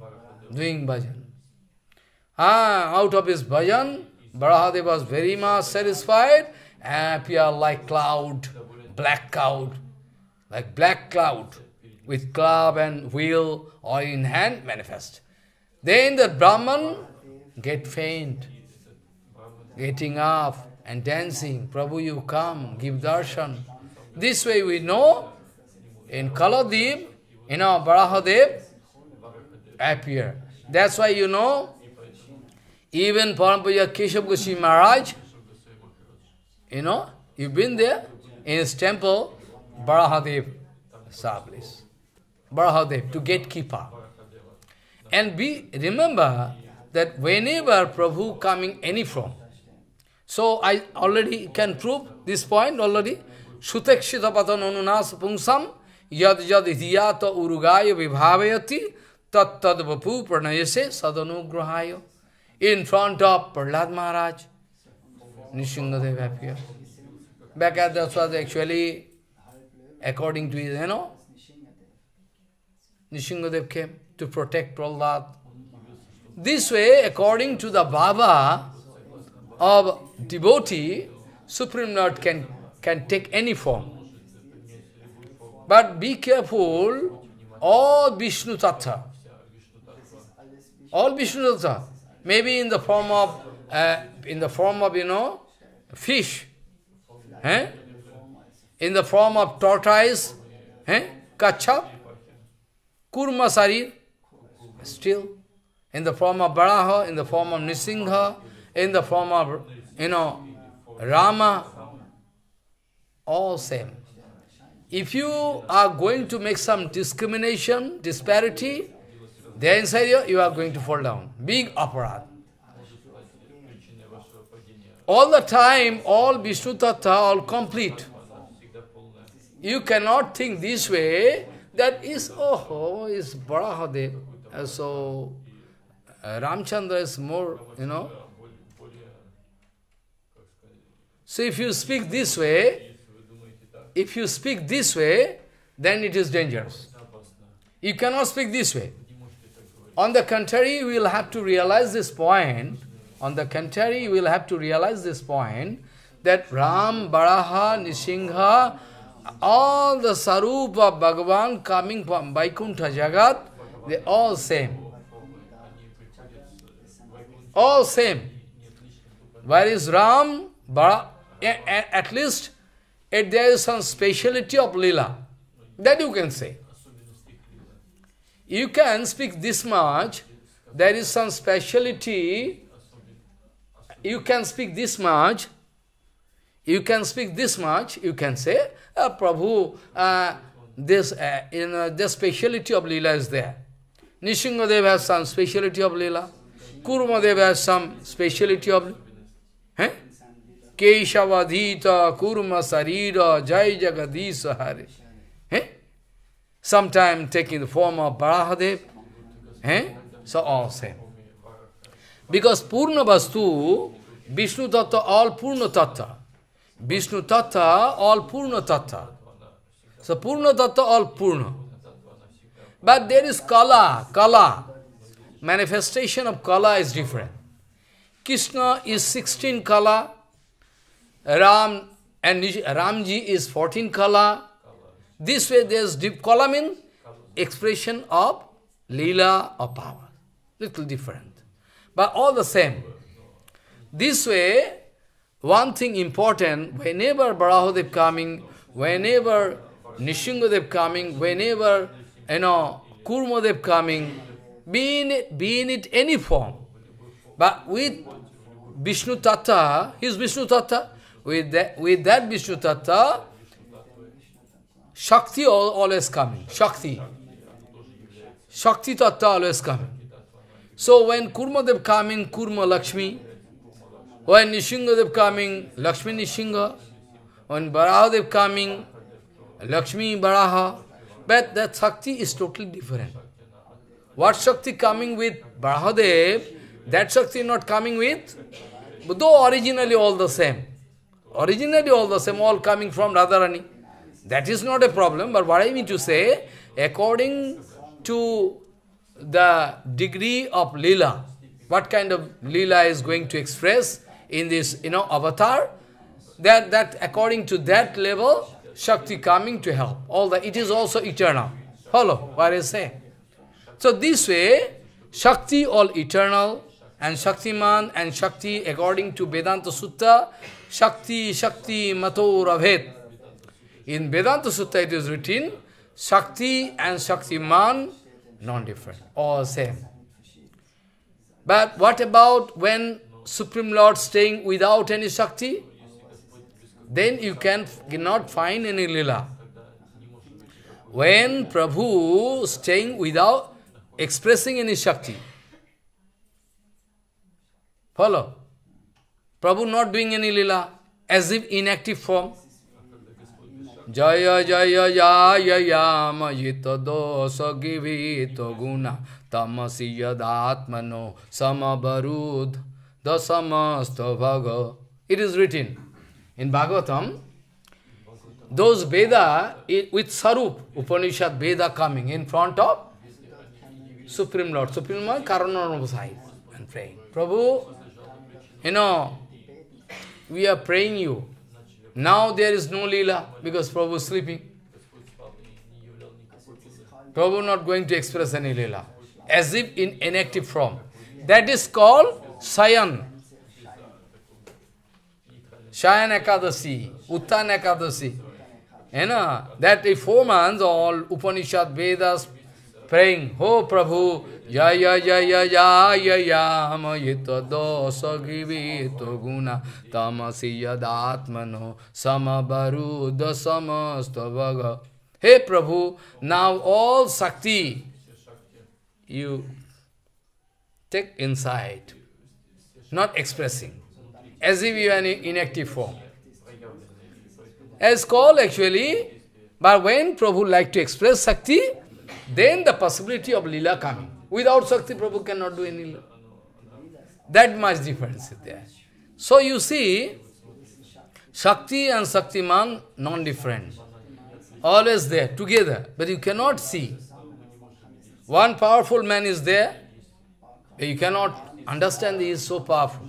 doing bhajan. Ah, out of his bhajan, Barahadeva was very much satisfied, and appear like cloud, black cloud, like black cloud, with club and wheel or in hand manifest. Then the Brahman get faint, getting up and dancing. Prabhu, you come, give darshan. This way we know, in Kaladeep, you know, Barahadev appear. That's why you know, even Parampaya Keshav Goswami Maharaj, you know, you've been there, in his temple, Barahadev established. Barahadev, to gatekeeper. And be, remember that whenever Prabhu coming any form, so I already can prove this point already, Sutekshita patan anunas pungsam yad yad hiyata urugaya vibhavayati tat tad vapu pranayase sadanugrahaya. In front of Prahlad Maharaj, Nishingadev appeared. Back at that was actually, according to his, you know, Nishingadev came to protect Prahlad. This way, according to the Baba of devotee, Supreme Lord can, can take any form. But be careful, all Vishnu Tattva, all Vishnu Tattva, maybe in the form of, uh, in the form of, you know, fish, eh? In the form of tortoise, eh? Kachap, Kurma Sarir, still, in the form of Baraha, in the form of Nisingha, in the form of, you know, Rama, all same. If you are going to make some discrimination, disparity, there inside you, you are going to fall down. Big aparat. All the time, all Vishnu Tattva, all complete. You cannot think this way, that is, oh, is Barahadev. Uh, so, uh, Ramchandra is more, you know. So if you speak this way, if you speak this way, then it is dangerous. You cannot speak this way. On the contrary, we will have to realize this point. On the contrary, you will have to realize this point, that Ram, Baraha, Nisingha, all the Sarup of Bhagavan coming from Vaikuntha Jagat, they all same. All same. Where is Ram, Baraha? At least, if there is some speciality of Leela, that you can say. You can speak this much, there is some speciality. You can speak this much, you can speak this much, you can say, uh, Prabhu, uh, this, uh, in, uh, the speciality of Leela is there. Nishingadev has some speciality of Leela. Kurmadev has some speciality of Leela. Eh? Keshavadhita Kurma Sarira Jai Jagadisa Hare. Eh? Sometime taking the form of Barahadev. Eh? So all same. Because Purna Vastu, Vishnu Tattva, all Purna Tattva. Vishnu Tattva, all Purna Tattva. So Purna Tattva, all Purna. But there is Kala, Kala. Manifestation of Kala is different. Krishna is sixteen Kala, Ram and Ramji is fourteen Kala. This way there is deep Kala means expression of Leela or power. Little different. But all the same. This way, one thing important, whenever Barahadev coming, whenever Nishingadev coming, whenever, you know, Kurmadev coming, be in it, be in it any form. But with Vishnu Tattva, his Vishnu Tattva, with that, with that Vishnu Tattva, Shakti always coming, Shakti. Shakti Tattva always coming. So when Kurmadev coming, Kurma Lakshmi. When Nishingadev coming, Lakshmi Nishinga. When Barahadev coming, Lakshmi Baraha. But that Shakti is totally different. What Shakti coming with Barahadev, that Shakti not coming with, but though originally all the same. Originally all the same, all coming from Radharani. That is not a problem, but what I mean to say, according to the degree of Leela, what kind of Leela is going to express in this, you know, avatar, that, that according to that level, Shakti coming to help. All that, it is also eternal. Follow what I say. So this way, Shakti all eternal, and Shaktiman and Shakti, according to Vedanta Sutta, Shakti, Shakti, Mato Rabhet. In Vedanta Sutta it is written, Shakti and Shaktiman, non-different, all same. But what about when Supreme Lord staying without any Shakti? Then you can cannot find any Lila. When Prabhu staying without expressing any Shakti. Follow? Prabhu not doing any Lila, as if inactive form. Jaya Jaya Jaya Yama Yita Dosa Givito Guna Tamasi Yadatmano Samabarud Dasamasta Bhaga. It is written in Bhagavatam, those Veda with Sarup, Upanishad Veda coming in front of Supreme Lord. Supreme Lord Karanam side and praying. Prabhu, you know, we are praying you. Now there is no Leela because Prabhu is sleeping. Prabhu not going to express any Leela, as if in inactive form. That is called Sayan. Shayan Ekadasi, Uttan Ekadasi. You know, that is four months, all Upanishad Vedas praying, Oh Prabhu, Jaya Jaya Jaya Yama Yita Dosa Givito Guna Tamasi Yadatmano Samabaru Dasamasta Vaga. Hey Prabhu, now all Shakti you take inside, not expressing, as if you are in inactive form. As called actually, but when Prabhu like to express Shakti, then the possibility of Leela coming. Without Shakti, Prabhu cannot do any Leela. That much difference is there. So you see, Shakti and Shaktiman, non-different. Always there, together. But you cannot see. One powerful man is there, but you cannot understand he is so powerful.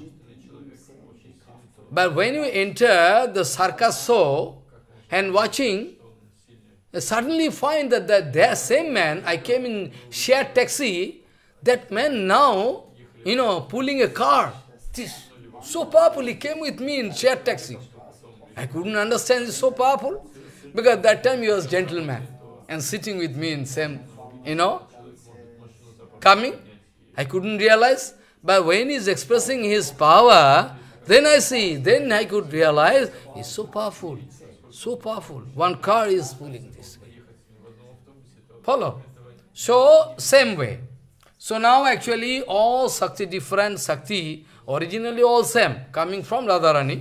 But when you enter the circus show and watching, you suddenly find that that, that same man, I came in shared taxi, that man now, you know, pulling a car. This, so powerful, he came with me in shared taxi. I couldn't understand, he's so powerful. Because that time he was gentleman and sitting with me in same, you know, coming. I couldn't realize. But when he's expressing his power, then I see, then I could realize, he's so powerful, so powerful. One car is pulling this way. Follow? So, same way. So now actually all Shakti, different Shakti, originally all same, coming from Radharani.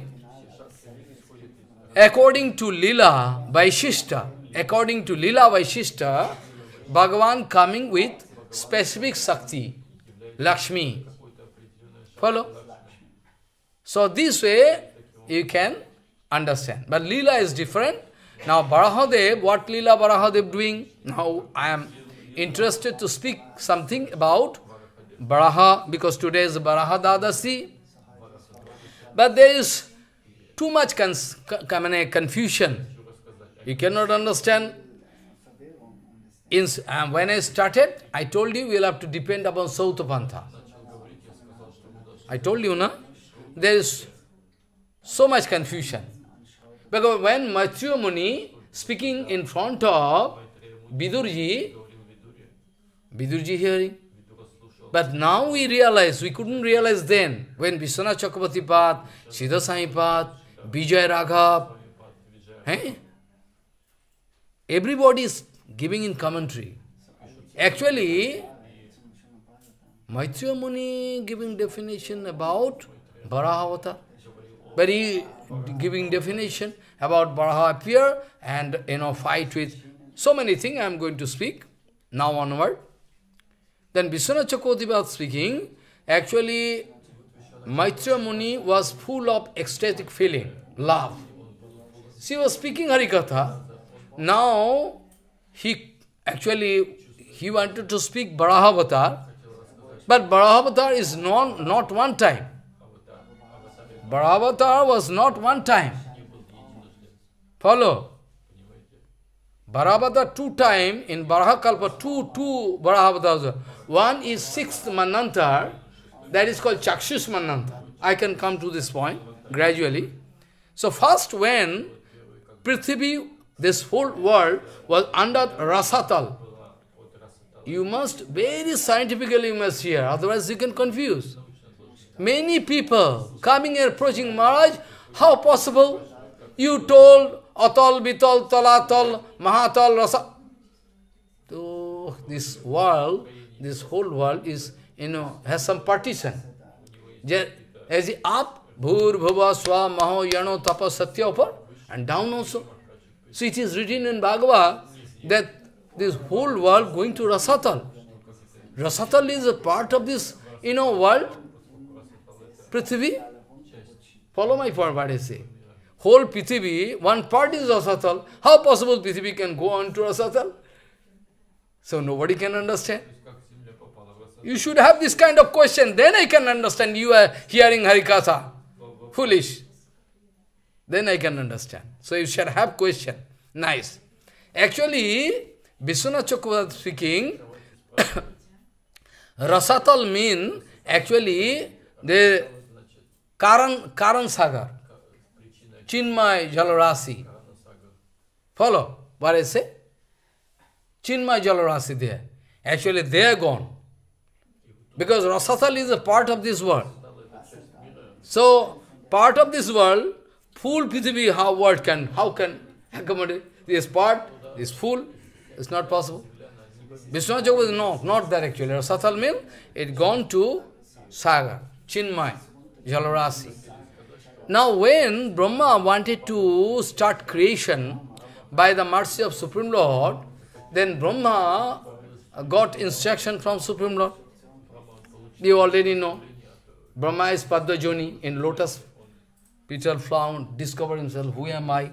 According to Lila Vaishishta, according to Lila Vaishishta, Bhagavan coming with specific Shakti, Lakshmi. Follow? So this way you can understand. But Leela is different. Now Barahadev, what Leela Barahadev doing? Now I am interested to speak something about Baraha, because today is Baraha Dadasi. But there is too much cons confusion. You cannot understand. In, uh, when I started, I told you we will have to depend upon Sautapantha. I told you, na? There is so much confusion. Because when Maitreya Muni speaking in front of Vidurji, Vidurji hearing. But now we realize, we couldn't realize then, when Vishwanath Chakravarti Pad, Siddha Sai Pad, Vijay Raghav, eh? Everybody is giving in commentary. Actually, Maitreya Muni giving definition about Varaha Avatar. But he giving definition about Varaha appear and, you know, fight with so many things I am going to speak now onward. Then Vishwanath Chakravarti was speaking, actually Maitreya Muni was full of ecstatic feeling, love. She was speaking Harikatha. Now, he actually, he wanted to speak Varaha-avatar, but Varaha-avatar is non, not one time. Varaha-avatar was not one time. Follow? Varaha-avatar two time, in Varaha-kalpa, two, two Varaha-avatars. One is sixth Manvantar, that is called Chakshus Manvantar. I can come to this point gradually. So first when Prithvi, this whole world, was under Rasatal, you must, very scientifically you must hear, otherwise you can confuse. Many people coming and approaching Maharaj, how possible? You told Atal, Vital, Talatal, Mahatal, Rasa. So this world, this whole world is, you know, has some partition. As up, Bhur, Bhuva, Swa, Maho, Yano, Tapa, Satya, upar, and down also. So it is written in Bhagavad that this whole world going to Rasatal. Rasatal is a part of this, you know, world. Prithvi. Follow my point, what I say. Whole Prithvi, one part is Rasatal. How possible Prithvi can go on to Rasatal? So nobody can understand. You should have this kind of question, then I can understand you are hearing Harikatha. Foolish. Then I can understand. So you should have question. Nice. Actually, Vishwanath Chakravarti speaking, Rasatal mean actually the Karan, Karan Sagar, Chinmay Jalarasi. Follow what I say? Chinmay Jalarasi there. Actually they are gone. Because Rasatal is a part of this world. So, part of this world, full Prithvi, how world can, how can accommodate this part, this full, it's not possible. Vishwanath Chakravarti is no, not that actually. Rasatal means it gone to Sagar, Chinmay, Jalarasi. Now when Brahma wanted to start creation by the mercy of Supreme Lord, then Brahma got instruction from Supreme Lord. You already know. Brahma is Padma-joni in lotus petal found, discovered himself, who am I?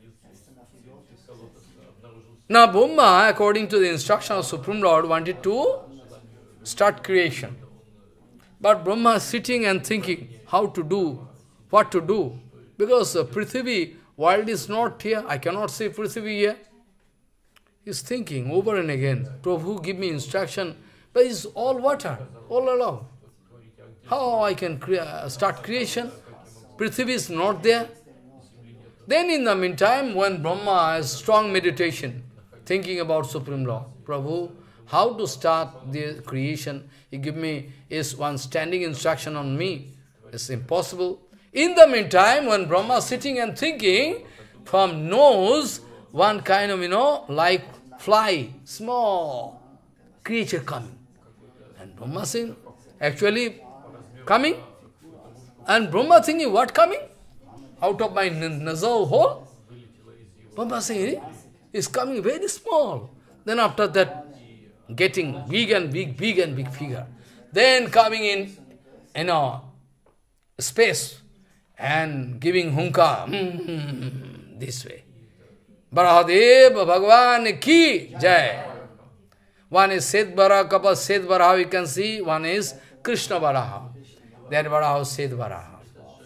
Now Brahma, according to the instruction of Supreme Lord, wanted to start creation. But Brahma is sitting and thinking how to do, what to do. Because uh, Prithvi, world is not here, I cannot see Prithvi here. He is thinking over and again, Prabhu, give me instruction. But it's all water, all along. How I can crea start creation? Prithvi is not there. Then in the meantime, when Brahma has strong meditation, thinking about Supreme Lord, Prabhu, how to start the creation? He give me is one standing instruction on me. It's impossible. In the meantime, when Brahma is sitting and thinking, from nose, one kind of, you know, like fly, small creature coming. And Brahma saying, actually coming. And Brahma thinking, what coming? Out of my nasal hole? Brahma saying, is coming very small. Then after that, getting big and big, big and big figure. Then coming in, you know, space and giving hunkar, mm, this way. Barahadeva Bhagavan ki jai. One is Seth Varaha, couple Seth Varaha we can see, one is Krishna Varaha. That Varaha is Seth Varaha.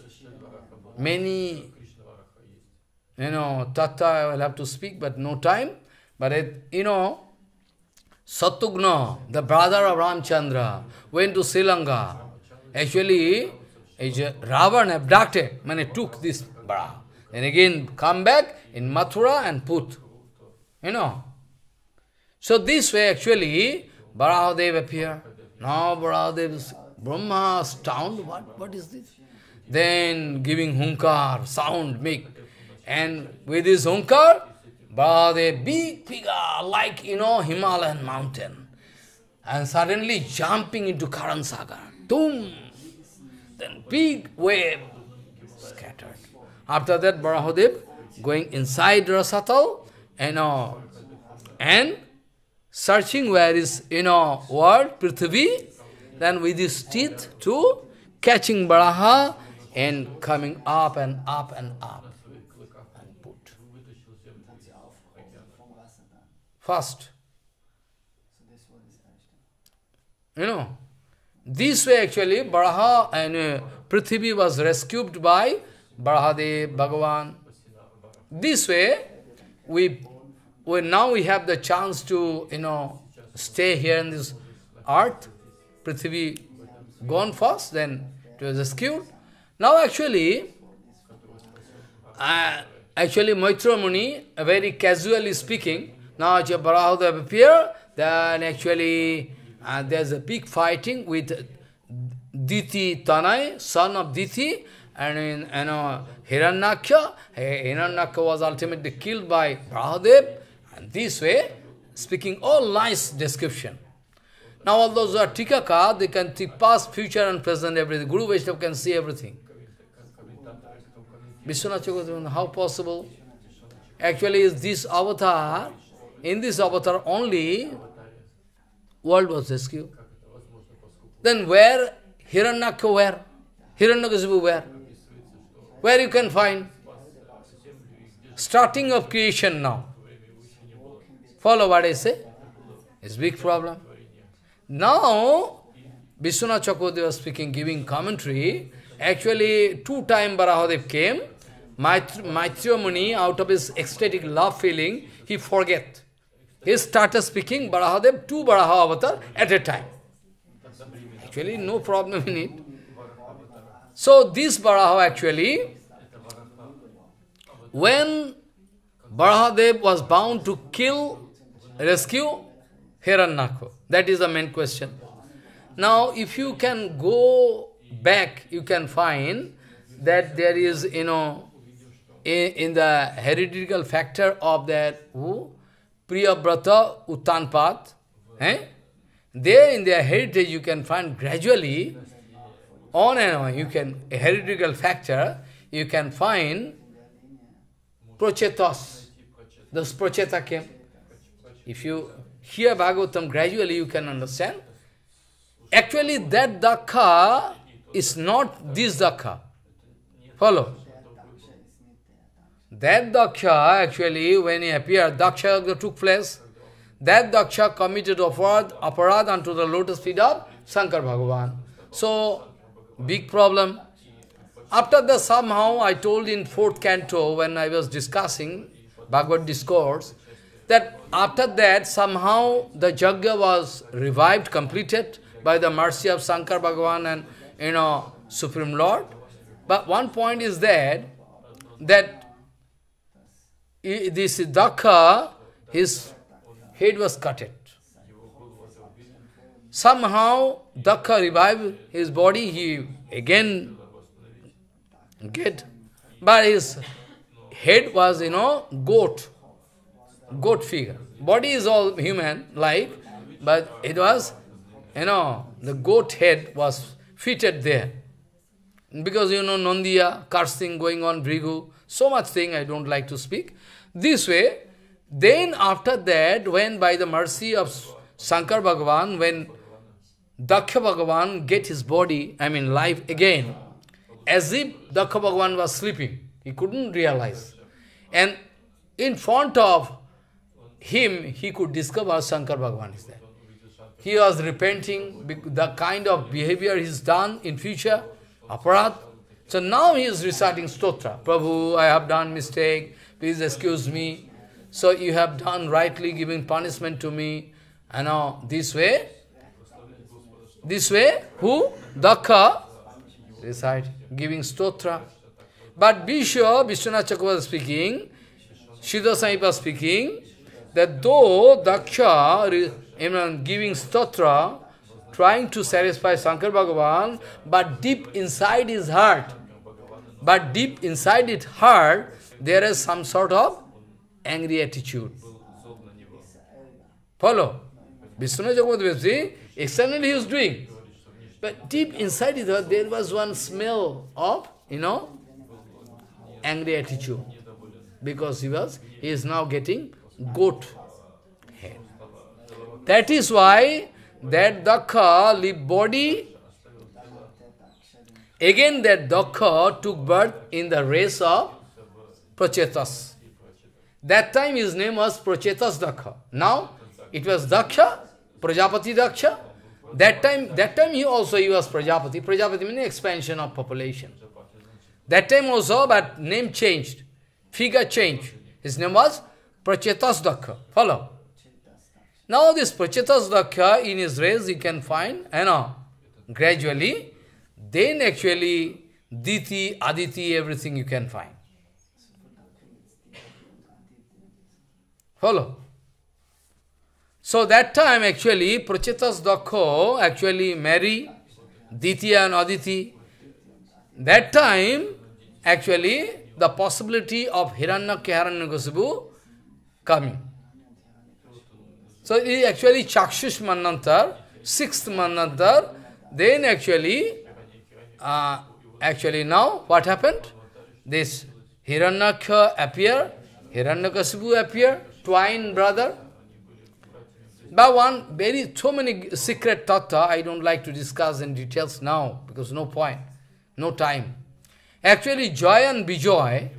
Many, you know, tattva I will have to speak, but no time. But it, you know, Satyugna, the brother of Ramchandra, went to Sri Lanka. Actually, Ravan abducted, when he took this Varaha. And again come back in Mathura and put, you know. So this way actually, Varahadev appear. Now Varahadev, Brahma astounded, what, what is this? Then giving hunkar, sound, make. And with this hunkar, Varahadev, big figure, like, you know, Himalayan mountain. And suddenly jumping into Karan Sagar. Boom! Then big wave scattered. After that, Varahadev going inside Rasatal, you know, and searching where is, you know, world, Prithvi, then with his teeth too, catching Varaha and coming up and up and up. And put. First. You know, this way actually Baraha and uh, Prithvi was rescued by Barahadev, Bhagavan. This way, we, we now we have the chance to, you know, stay here in this earth. Prithvi gone first, then it was rescued. Now actually, uh, actually Maitra Muni, uh, very casually speaking, now Barahadev appear, then actually uh, there's a big fighting with Diti Tanai, son of Diti, and in, you know, Hiranyaksha. Hiranyaksha was ultimately killed by Barahadev, and this way, speaking all nice description. Now all those who are Tikaka, they can see past, future and present, everything. Guru Vaishnava can see everything. Vishwanath Chakravarti, how possible? Actually, is this avatar, in this avatar only, world was rescued. Then where Hiranyaksha where? Hiranyakasipu where? Where you can find? Starting of creation now. Follow what I say? It's a big problem. Now, Vishwanath Chakravarti was speaking, giving commentary. Actually, two times Barahadev came. Maitreya Muni, out of his ecstatic love feeling, he forget. He started speaking Barahadev, two Baraha avatar at a time. Actually, no problem in it. So this Baraha actually, when Barahadev was bound to kill, rescue Hiranyaksha, that is the main question. Now, if you can go back, you can find that there is, you know, in, in the heretical factor of that who? Priyabrata Uttanpat. Eh? There in their heritage you can find gradually, on and on, you can, a heretical factor, you can find Prochetas. Those Procheta came. If you hear Bhagavatam gradually, you can understand. Actually, that Dakha is not this Dakha. Follow. That Daksha, actually, when he appeared, Daksha took place. That Daksha committed aparad, aparad unto the lotus feet of Shankar Bhagavan. So, big problem. After that, somehow, I told in fourth canto, when I was discussing Bhagavad Discourse, that after that, somehow, the Yajna was revived, completed, by the mercy of Shankar Bhagavan and, you know, Supreme Lord. But one point is that, that this Dakha, his head was cut. Somehow, Dakha revived his body, he again get, but his head was, you know, goat, goat figure. Body is all human, like, but it was, you know, the goat head was fitted there. Because, you know, Nandiya, cursing going on, Bhrigu, so much thing I don't like to speak. This way, then after that, when by the mercy of Shankar Bhagavan, when Daksha Bhagavan get his body, I mean life again, as if Daksha Bhagavan was sleeping, he couldn't realize. And in front of him, he could discover Shankar Bhagavan is there. He was repenting, the kind of behavior he's done in future, aparad. So now he is reciting stotra. Prabhu, I have done mistake, please excuse me. So you have done rightly, giving punishment to me. And now this way, this way, who? Daksha, recite, giving stotra. But be sure, Vishwanath Chakravarti speaking, Siddha Saipa speaking, that though Daksha giving stotra, trying to satisfy Shankar Bhagavan, but deep inside his heart, but deep inside his heart, there is some sort of angry attitude. Follow? Vishwanath Chakravarti, externally he was doing, but deep inside his heart, there was one smell of, you know, angry attitude. Because he was, he is now getting goat head. That is why that Daksha leave body, again that Daksha took birth in the race of Prachetas. That time his name was Prachetas Daksha. Now it was Daksha, Prajapati Daksha. That time, that time he also he was Prajapati. Prajapati means expansion of population. That time also, but name changed, figure changed. His name was Prachetasdakha. Follow. Now this Prachetasdakha, in his race you can find, you know, gradually, then actually Diti, Aditi, everything you can find. Follow. So that time actually Prachetasdakha actually marry Diti and Aditi. That time actually the possibility of Hiranyaka, Hiranyakasipu coming. So it is actually Chakshush Manvantar, sixth Manvantar. Then actually, uh, actually now what happened? This Hiranyaka appear, Hiranyakasipu appear, twin brother. But one very, so many secret tattva, I don't like to discuss in details now, because no point, no time. Actually, Joy and Bijoy,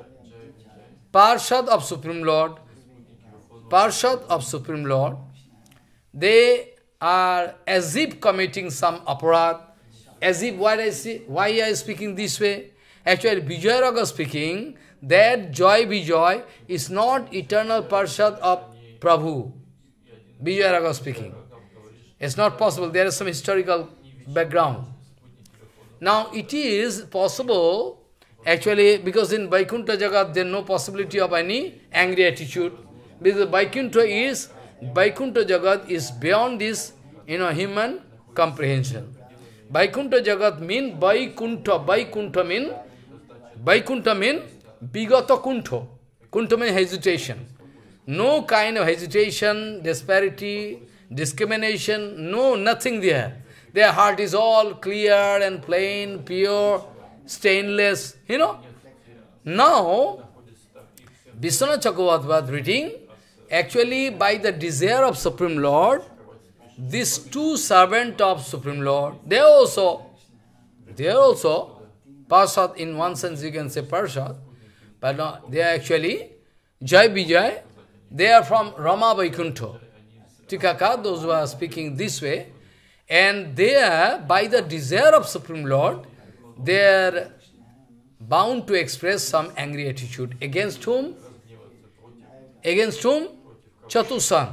Parshad of Supreme Lord, Parshad of Supreme Lord, they are as if committing some aparat, as if, why I, say, why I am speaking this way? Actually, Bijoy Raga speaking, that Joy Bijoy is not eternal Parshad of Prabhu. Bijoy Raga speaking. It's not possible. There is some historical background. Now, it is possible, actually, because in Vaikuntha Jagat, there is no possibility of any angry attitude. Because Vaikuntha is, Vaikuntha Jagat is beyond this, you know, human comprehension. Vaikuntha Jagat mean Vaikuntha. Vaikuntha mean, Vaikuntha mean Bigata Kuntha. Kuntha means hesitation. No kind of hesitation, disparity, discrimination, no, nothing there. Their heart is all clear and plain, pure, stainless, you know. Now, Vishwanath Chakravarti was reading, actually by the desire of Supreme Lord, these two servants of Supreme Lord, they are also, they are also, Parshad, in one sense you can say Parshad, but no, they are actually Jai Vijay, they are from Rama Vaikuntha. Tikaka, those who are speaking this way, and they are, by the desire of Supreme Lord, they are bound to express some angry attitude. Against whom? Against whom? Chatusan.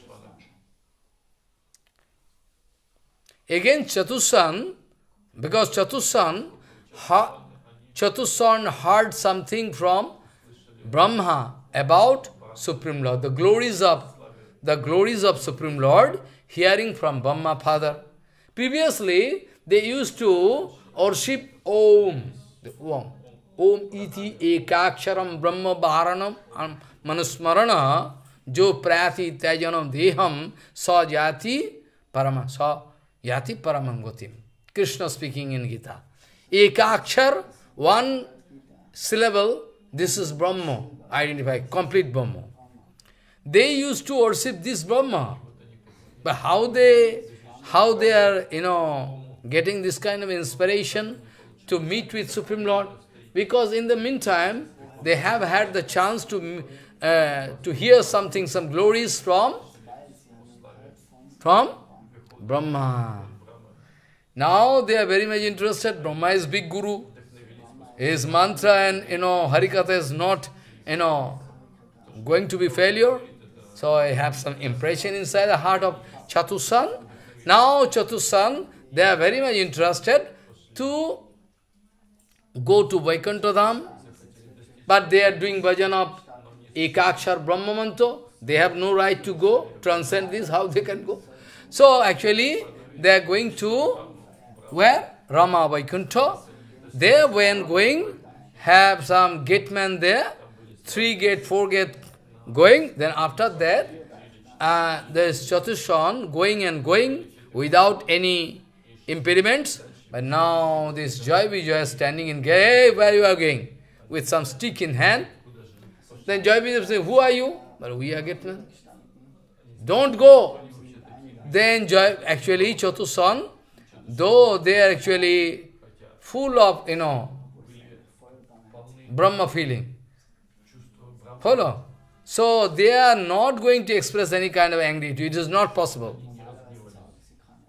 Against Chatusan, because Chatusan, Chatusan heard something from Brahma about Supreme Lord, the glories of the glories of Supreme Lord, hearing from Brahma Father. Previously, they used to worship Om, Om, Om iti ekaksharam Brahma Bharanam Manusmarana jo prati tajanam deham sa jati parama sa yati paramam gotim. Krishna speaking in Gita. Ekakshar, one syllable, this is Brahma, identify, complete Brahma. They used to worship this Brahma. But how they, how they are, you know, getting this kind of inspiration to meet with Supreme Lord? Because in the meantime, they have had the chance to, uh, to hear something, some glories from, from Brahma. Now they are very much interested. Brahma is big guru. His mantra and, you know, Harikatha is not, you know, going to be failure. So I have some impression inside the heart of Chatusan. Now Chatusan, they are very much interested to go to Vaikuntha Dham, but they are doing bhajan of Ekakshar Brahma Mantra. They have no right to go, transcend this, how they can go? So actually, they are going to where? Rama Vaikuntha. There when going, have some gateman there, three gate, four gate going, then after that, uh, there is Chatushan going and going without any impediments. But now this Jai Vijay is standing in gate, hey, where you are going? With some stick in hand. Then Jai Vijay says, who are you? But we are gatemen. Don't go. Then Jai, actually Chatushan, though they are actually full of, you know, Brahma feeling. Follow? So they are not going to express any kind of anger. It is not possible.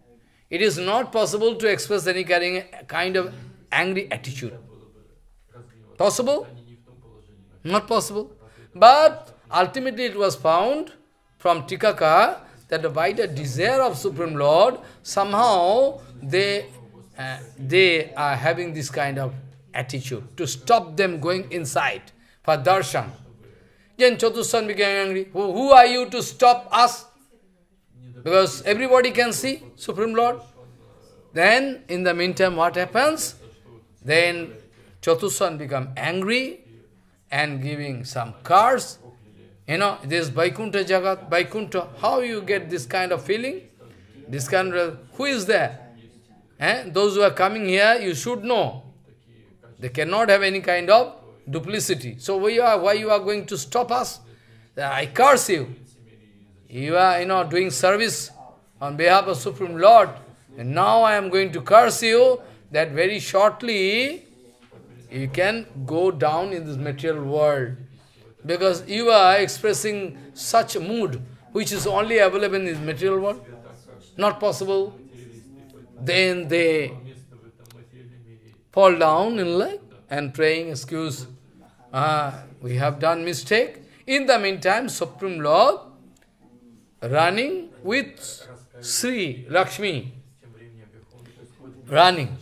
It is not possible to express any kind of angry attitude. Possible? Not possible. But ultimately it was found from Tikaka that by the desire of Supreme Lord, somehow they, uh, they are having this kind of attitude to stop them going inside for darshan. Then Chatussan became angry. Who, who are you to stop us? Because everybody can see Supreme Lord. Then, in the meantime, what happens? Then Chatussan become angry and giving some curse. You know, this Vaikuntha Jagat, Vaikuntha, how you get this kind of feeling? This kind of, who is there? Eh? Those who are coming here, you should know. They cannot have any kind of duplicity. So why you are, why you are going to stop us? I curse you. You are, you know, doing service on behalf of Supreme Lord. And now I am going to curse you, that very shortly you can go down in this material world. Because you are expressing such a mood, which is only available in this material world. Not possible. Then they fall down in like and praying, excuse, ah, we have done mistake. In the meantime, Supreme Lord running with Sri Lakshmi, running.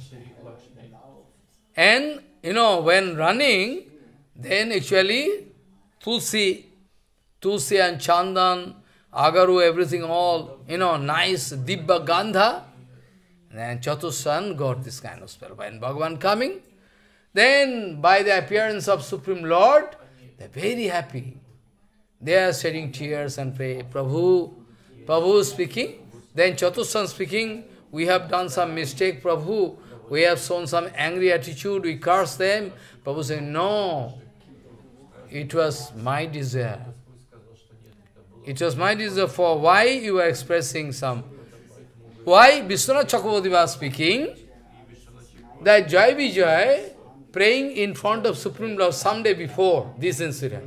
And, you know, when running, then actually Tulsi, Tulsi and Chandan, Agaru, everything all, you know, nice, Dibba Gandha. And Chatussan got this kind of spell. When Bhagavan coming, then by the appearance of Supreme Lord, they are very happy. They are shedding tears and pray, Prabhu, Prabhu speaking. Then Chatussan speaking, we have done some mistake, Prabhu. We have shown some angry attitude, we curse them. Prabhu saying, no, it was my desire. It was my desire for why you are expressing some. Why Vishwanath Chakravarti was speaking that Jai Vijay praying in front of Supreme Lord someday before this incident.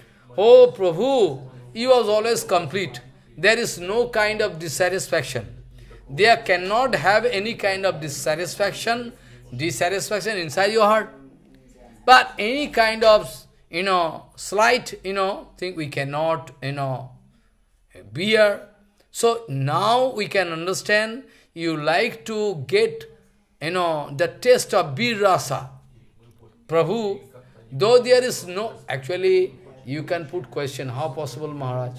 Oh Prabhu, you was always complete. There is no kind of dissatisfaction. There cannot have any kind of dissatisfaction, dissatisfaction inside your heart. But any kind of, you know, slight, you know, thing we cannot, you know, bear. So now we can understand you like to get, you know, the taste of Bir Rasa. Prabhu, though there is no, actually you can put question, how possible Maharaj?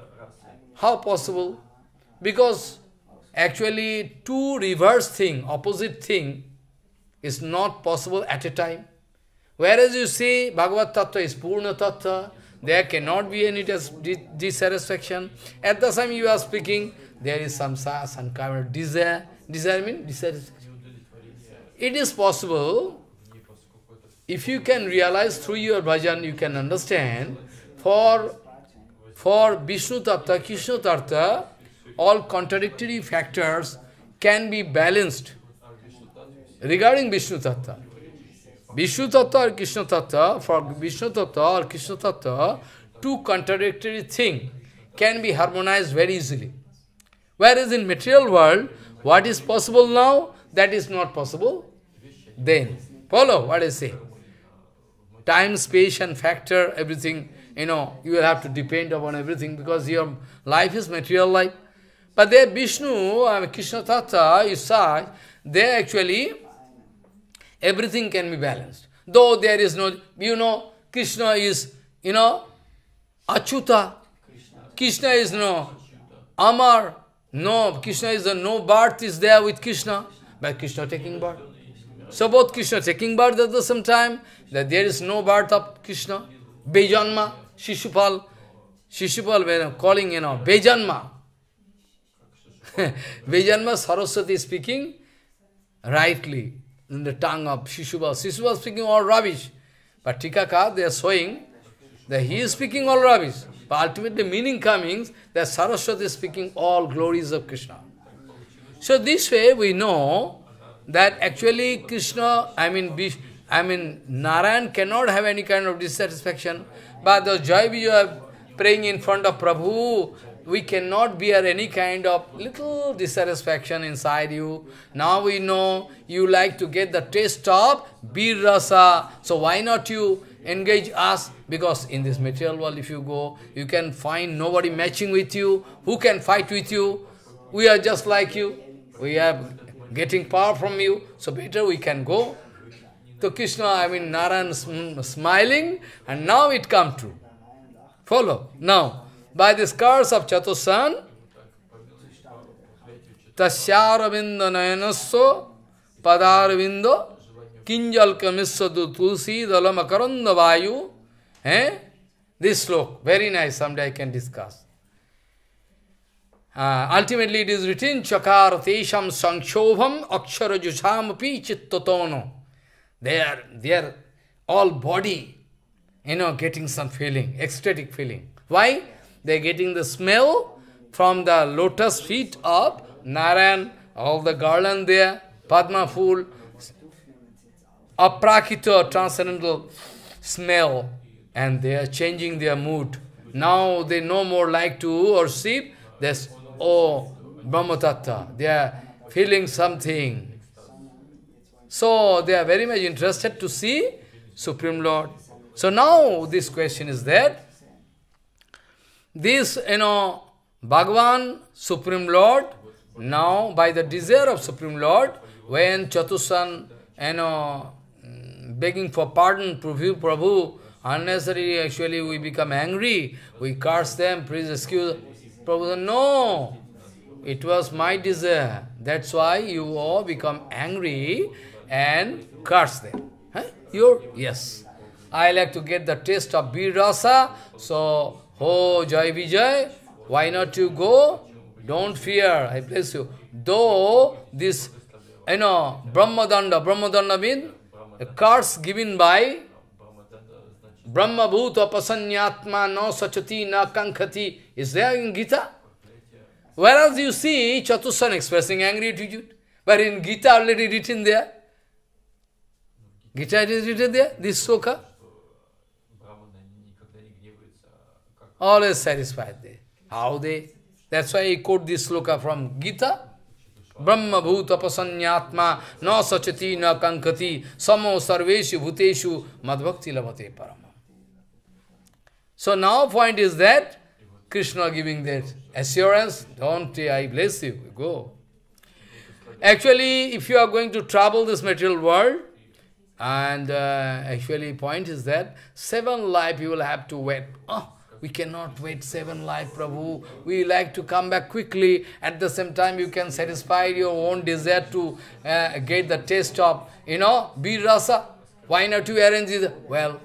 How possible? Because actually two reverse thing, opposite thing is not possible at a time. Whereas you see Bhagavad Tattva is Purna Tattva, there cannot be any dis dissatisfaction. At the time you are speaking, there is some, some kind of desire. Desire means dissatisfaction. It is possible, if you can realize through your bhajan, you can understand, for, for Vishnu Tattva, Krishna Tattva, all contradictory factors can be balanced regarding Vishnu Tattva. Vishnu Tattva or Krishna Tattva, for Vishnu Tattva or Krishna Tattva, two contradictory things can be harmonized very easily. Whereas in material world, what is possible now, that is not possible then. Follow what I say? Time, space and factor, everything, you know, you will have to depend upon everything because your life is material life. But there Vishnu, uh, Krishna Tattva is such, they actually, everything can be balanced. Though there is no, you know, Krishna is, you know, Achyuta. Krishna is no Amar. No, Krishna is the no birth is there with Krishna. But Krishna taking birth. So both Krishna taking birth at the same time, that there is no birth of Krishna. Bejanma, Shishupal. Shishupal, we are calling, you know, Bejanma. Bejanma, Saraswati speaking rightly in the tongue of Shishupal. Shishupal speaking all rubbish. But Tikaka, they are showing that he is speaking all rubbish. But ultimately meaning coming that Saraswati is speaking all glories of Krishna. So this way we know that actually Krishna, I mean, I mean Narayan cannot have any kind of dissatisfaction. But the Jai Vijaya praying in front of Prabhu, we cannot bear any kind of little dissatisfaction inside you. Now we know you like to get the taste of Bir Rasa. So why not you engage us? Because in this material world, if you go, you can find nobody matching with you. Who can fight with you? We are just like you. We are getting power from you. So better we can go. So Krishna, I mean Narayan sm smiling, and now it come true. Follow. Now, by this curse of Chatusan, Tasyaravinda nayanasya padaravindo kinjal kamissadu tulsi dalamakaranda vayu. Eh? This sloka, very nice, someday I can discuss. Uh, ultimately it is written, Chakar tesham sankshovam akshara jushamapi chittatono. They are, they are all body, you know, getting some feeling, ecstatic feeling. Why? They are getting the smell from the lotus feet of Narayan, all the garland there, Padma fool, aprakita, transcendental smell, and they are changing their mood. Now they no more like to worship this, oh, Brahmatattva. They are feeling something. So they are very much interested to see Supreme Lord. So now this question is that, this, you know, Bhagavan, Supreme Lord, now by the desire of Supreme Lord, when Chatusan, you know, begging for pardon, Prabhu, Prabhu, unnecessarily actually we become angry, we curse them, please excuse. Prabhu said, no, it was my desire. That's why you all become angry and curse them. Huh? You're, yes. I like to get the taste of Bir Rasa, so, oh, Jai Vijay, why not you go? Don't fear, I bless you. Though this, you know, Brahmadanda, Brahmadanda means a curse given by Brahma Bhuta Pasanyatma no Sachati na Kankhati is there in Gita. Whereas you see Chatusan expressing angry attitude, but in Gita already written there. Gita is written there, this sloka. Always satisfied they. How they? That's why I quote this sloka from Gita. Brahma bhuta pasanyatma na sachati na kankati samo sarveshu bhuteshu madbhakti labhate parama. So now point is that Krishna giving that assurance, don't, I bless you, go. Actually, if you are going to travel this material world, and uh, actually point is that seven life you will have to wait. Oh, we cannot wait seven life, Prabhu. We like to come back quickly. At the same time, you can satisfy your own desire to uh, get the taste of, you know, Bir Rasa. Why not you arrange it? Well,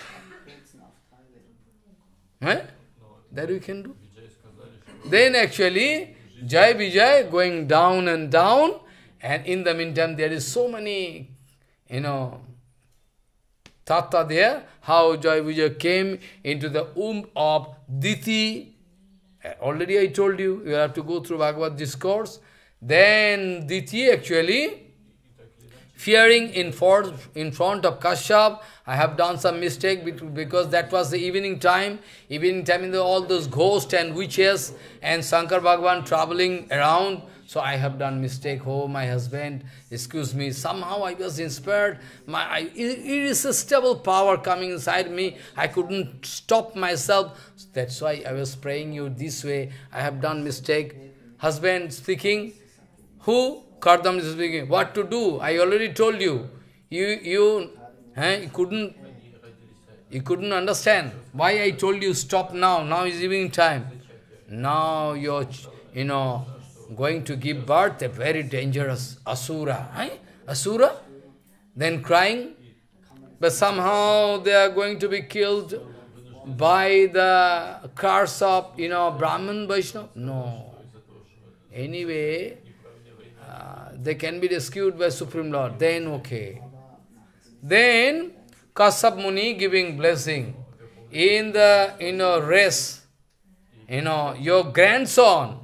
eh? That we can do. Then actually, Jai Vijay going down and down, and in the meantime there is so many, you know, Tatta there, how Jai Vijay came into the womb of Diti. Already I told you, you have to go through Bhagavad discourse. Then Diti actually, fearing in front, in front of Kashyap, I have done some mistake because that was the evening time. Evening time in the, all those ghosts and witches and Shankar Bhagavan traveling around. So I have done mistake. Oh, my husband, excuse me. Somehow I was inspired. My I, irresistible power coming inside me. I couldn't stop myself. That's why I was praying you this way. I have done mistake. Husband speaking. Who? Kardam is speaking. What to do? I already told you. You you, eh, you couldn't you couldn't understand. Why I told you stop now. Now is evening time. Now you're, you know, going to give birth a very dangerous Asura. Eh? Asura? Then crying. But somehow they are going to be killed by the curse of, you know, Brahman Vaishnava. No. Anyway, uh, they can be rescued by Supreme Lord. Then okay. Then Kasyap Muni giving blessing. In the, you know, race, you know, your grandson,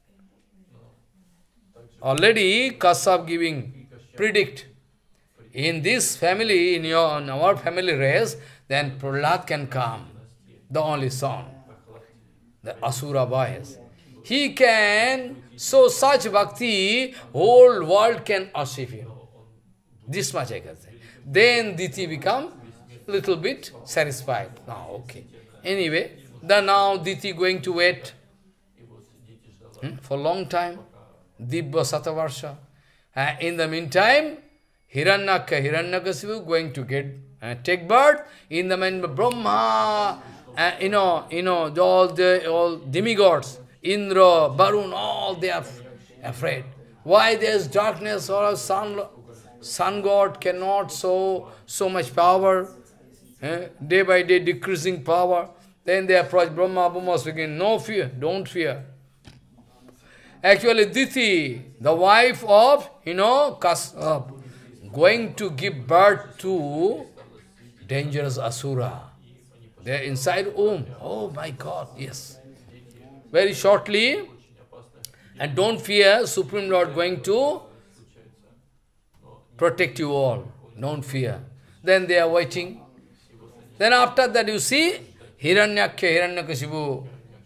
already Kasyap giving, predict, in this family, in your in our family race, then Prahlad can come, the only son, the Asura boys. he can show such bhakti, whole world can worship him. This much I can say. Then Diti become little bit satisfied. Now, okay. Anyway, then now Diti going to wait hmm, for a long time. Dibba Satavarsha. Uh, in the meantime, Hiranyaka, Hiranyakasipu going to get uh, take birth. In the meantime, Brahma, uh, you know, you know, all the all demigods, Indra, Varun, all they are afraid. Why there is darkness or sun? Sun god cannot show so much power. Eh? Day by day decreasing power. Then they approach Brahma, Brahma speaking, no fear, don't fear. Actually, Diti, the wife of, you know, Kas, uh, going to give birth to dangerous Asura. They are inside womb. Oh my God, yes. Very shortly, and don't fear, Supreme Lord going to protect you all. Don't fear. Then they are waiting. Then after that you see, Hiranyakya, Hiranyakashipu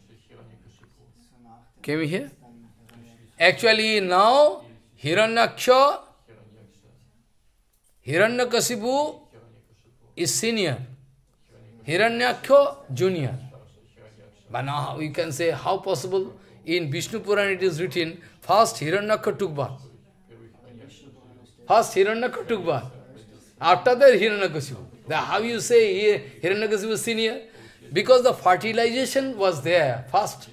came here. Actually now, Hiranyaksha, Hiranyakasipu is senior. Hiranyaksha, junior. But now we can say, how possible? In Vishnu Purana it is written, first Hiranyaksha took birth. First Hiranyaka took birth. After that Hiranyakasipu. The, how you say Hiranyakasipu is senior? Because the fertilization was there first.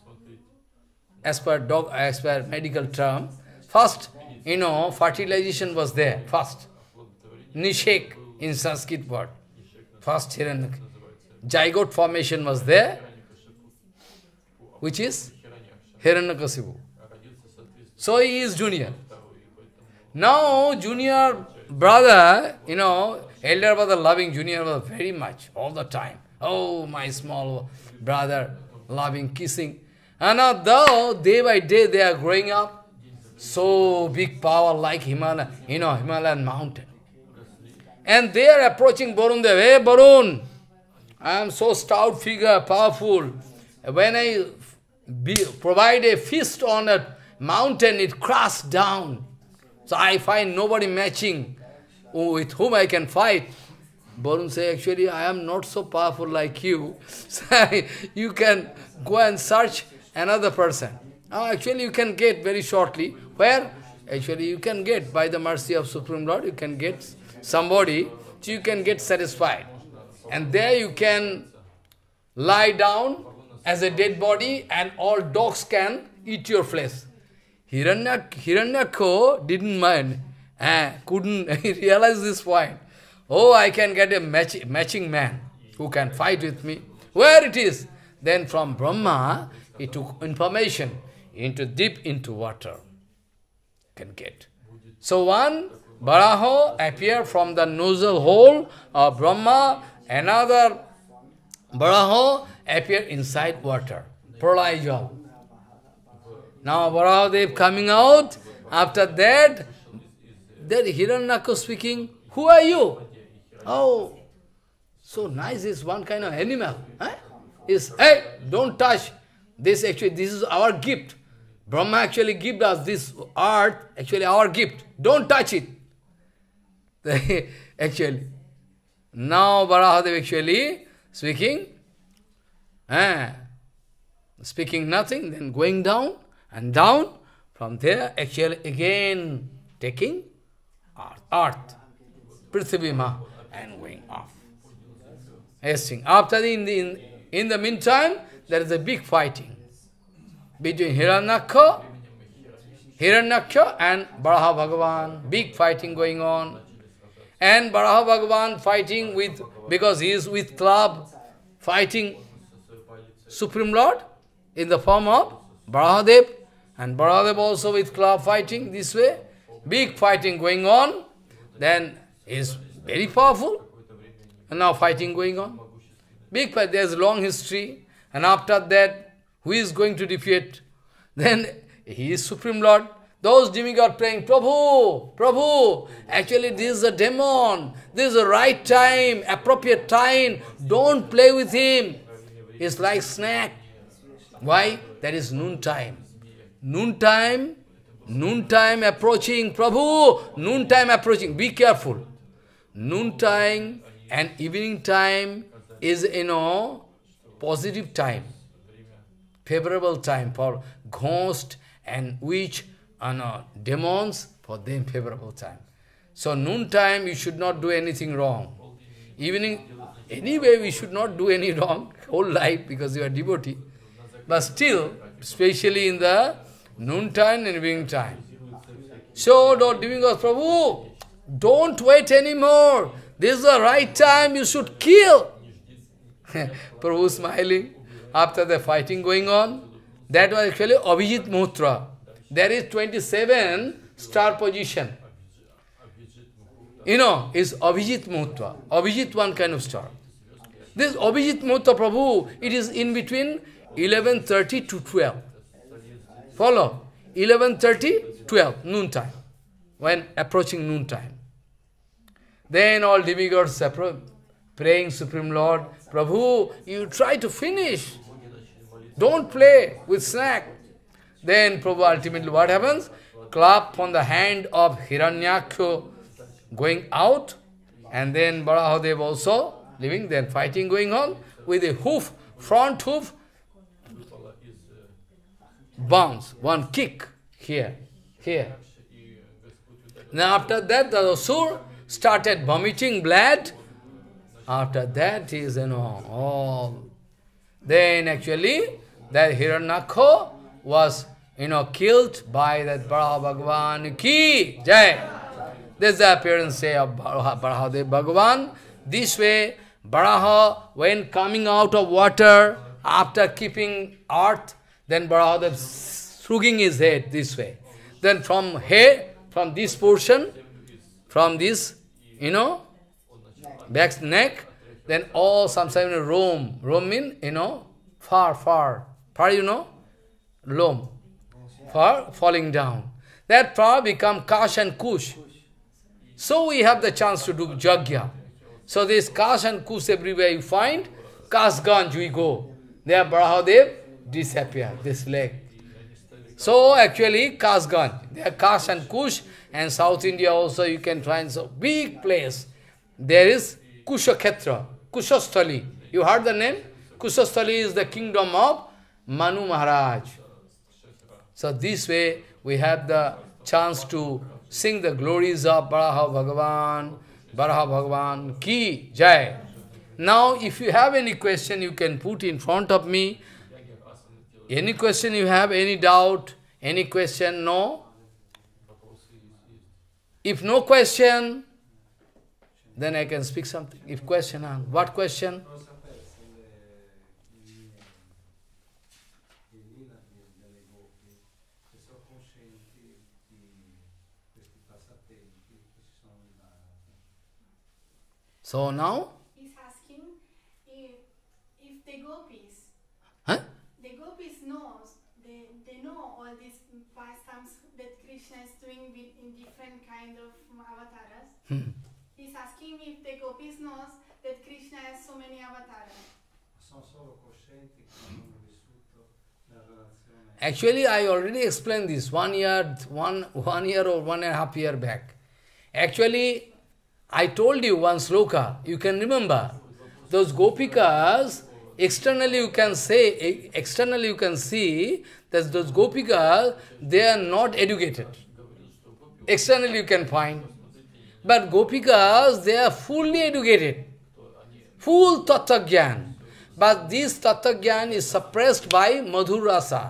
As per dog, as per medical term, first, you know, fertilization was there first. Nishek in Sanskrit word. First Hiranyaka. Zygote formation was there, which is Hiranyakasipu. So he is junior. Now, junior brother, you know, elder brother loving junior brother very much, all the time. Oh, my small brother, loving, kissing. And now, though, day by day they are growing up, so big power like Himalaya, you know, Himalayan mountain. And they are approaching Varun Dev. Hey, Varun, I am so stout figure, powerful. When I be, provide a feast on a mountain, it crashed down. So I find nobody matching with whom I can fight. Varun say, actually, I am not so powerful like you. So you can go and search another person. Oh, actually, you can get very shortly. Where? Actually, you can get, by the mercy of Supreme Lord, you can get somebody, so you can get satisfied. And there you can lie down as a dead body and all dogs can eat your flesh. Hiranyak, Hiranyako didn't mind, eh, couldn't realize this point. Oh, I can get a match, matching man who can fight with me. Where it is? Then from Brahma, he took information into deep into water. Can get. So one Varaho appeared from the nozzle hole of Brahma, another Varaho appeared inside water. Pralaya Jal. Now Varahadev coming out, after that, there Hiranyaka speaking, who are you? Oh, so nice is one kind of animal. Eh? Is, hey, don't touch. This actually, this is our gift. Brahma actually gave us this earth, actually our gift. Don't touch it. Actually. Now Varahadev actually speaking, eh, speaking nothing, then going down and down. From there, actually again taking earth, earth Prithivima, and going off. After the, in, the, in, in the meantime, there is a big fighting between Hiranyaka, Hiranyaka and Varaha Bhagavan. Big fighting going on. And Varaha Bhagavan fighting with, because he is with club, fighting Supreme Lord in the form of Varahadev. And Varahadev also with club fighting this way. Big fighting going on. Then he is very powerful. And now fighting going on. Big fight, there is a long history. And after that, who is going to defeat? Then he is Supreme Lord. Those demigods praying, Prabhu, Prabhu, actually this is a demon. This is the right time, appropriate time. Don't play with him. It's like snake. Why? That is noon time. Noon time, noon time approaching, Prabhu, noon time approaching, be careful. Noon time and evening time is, you know, positive time, favorable time for ghost and witch and uh, demons, for them favorable time. So noon time you should not do anything wrong. Evening, anyway we should not do any wrong whole life because you are devotee. But still, especially in the noon time and evening time. So, Lord Demigod Prabhu, don't wait anymore. This is the right time, you should kill. Prabhu smiling. After the fighting going on, that was actually Abhijit Muhutra. There is twenty-seven star position. You know, is Abhijit Muhutra. Abhijit one kind of star. This Abhijit Muhutra Prabhu, it is in between eleven thirty to twelve. Follow? eleven thirty, twelve, noon time. When approaching noon time. Then all demigods praying, Supreme Lord, Prabhu, you try to finish. Don't play with snack. Then Prabhu ultimately what happens? Clap on the hand of Hiranyaksha going out, and then Barahadev also living, then fighting going on with a hoof, front hoof, bounce, one kick here, here. Now after that the Asur started vomiting blood. After that is, you know, all. Then actually that Hiranyaksha was, you know, killed by that Baraha Bhagavan ki Jai. This is the appearance say of Barahadev Bhagavan. This way, Baraha, when coming out of water, after keeping earth, then Barahadev shrugging his head this way. Then from head, from this portion, from this, you know, back neck, then all sometimes roam. Roam mean, you know, far, far. Far, you know? Loam. Far, falling down. That far become Kash and Kush. So we have the chance to do Jagya. So this Kash and Kush everywhere you find, Kasganj we go. There Barahadev disappear, this leg. So actually Kasganj, there Kash and Kush, and South India also you can find so big place. There is Kushakhetra, Kushasthali. You heard the name? Kushasthali is the kingdom of Manu Maharaj. So this way we have the chance to sing the glories of Baraha Bhagavan, Baraha Bhagavan ki Jai. Now if you have any question you can put in front of me. Any question you have, any doubt, any question, no? If no question, then I can speak something. If question, on what question? So now?
He's asking if, if the gopis,
Huh?
the gopis knows, they, they know all these pastimes that Krishna is doing with, in different kind of avatars.
Hmm.
He's asking if the gopis knows that Krishna has so many avatars.
Actually, I already explained this one year, one, one year or one and a half year back. Actually, I told you one sloka, you can remember. Those gopikas, externally you can say, externally you can see that those gopikas, they are not educated. Externally you can find. But gopikas, they are fully educated. Full tattva gyan. But this tattva gyan is suppressed by madhur rasa.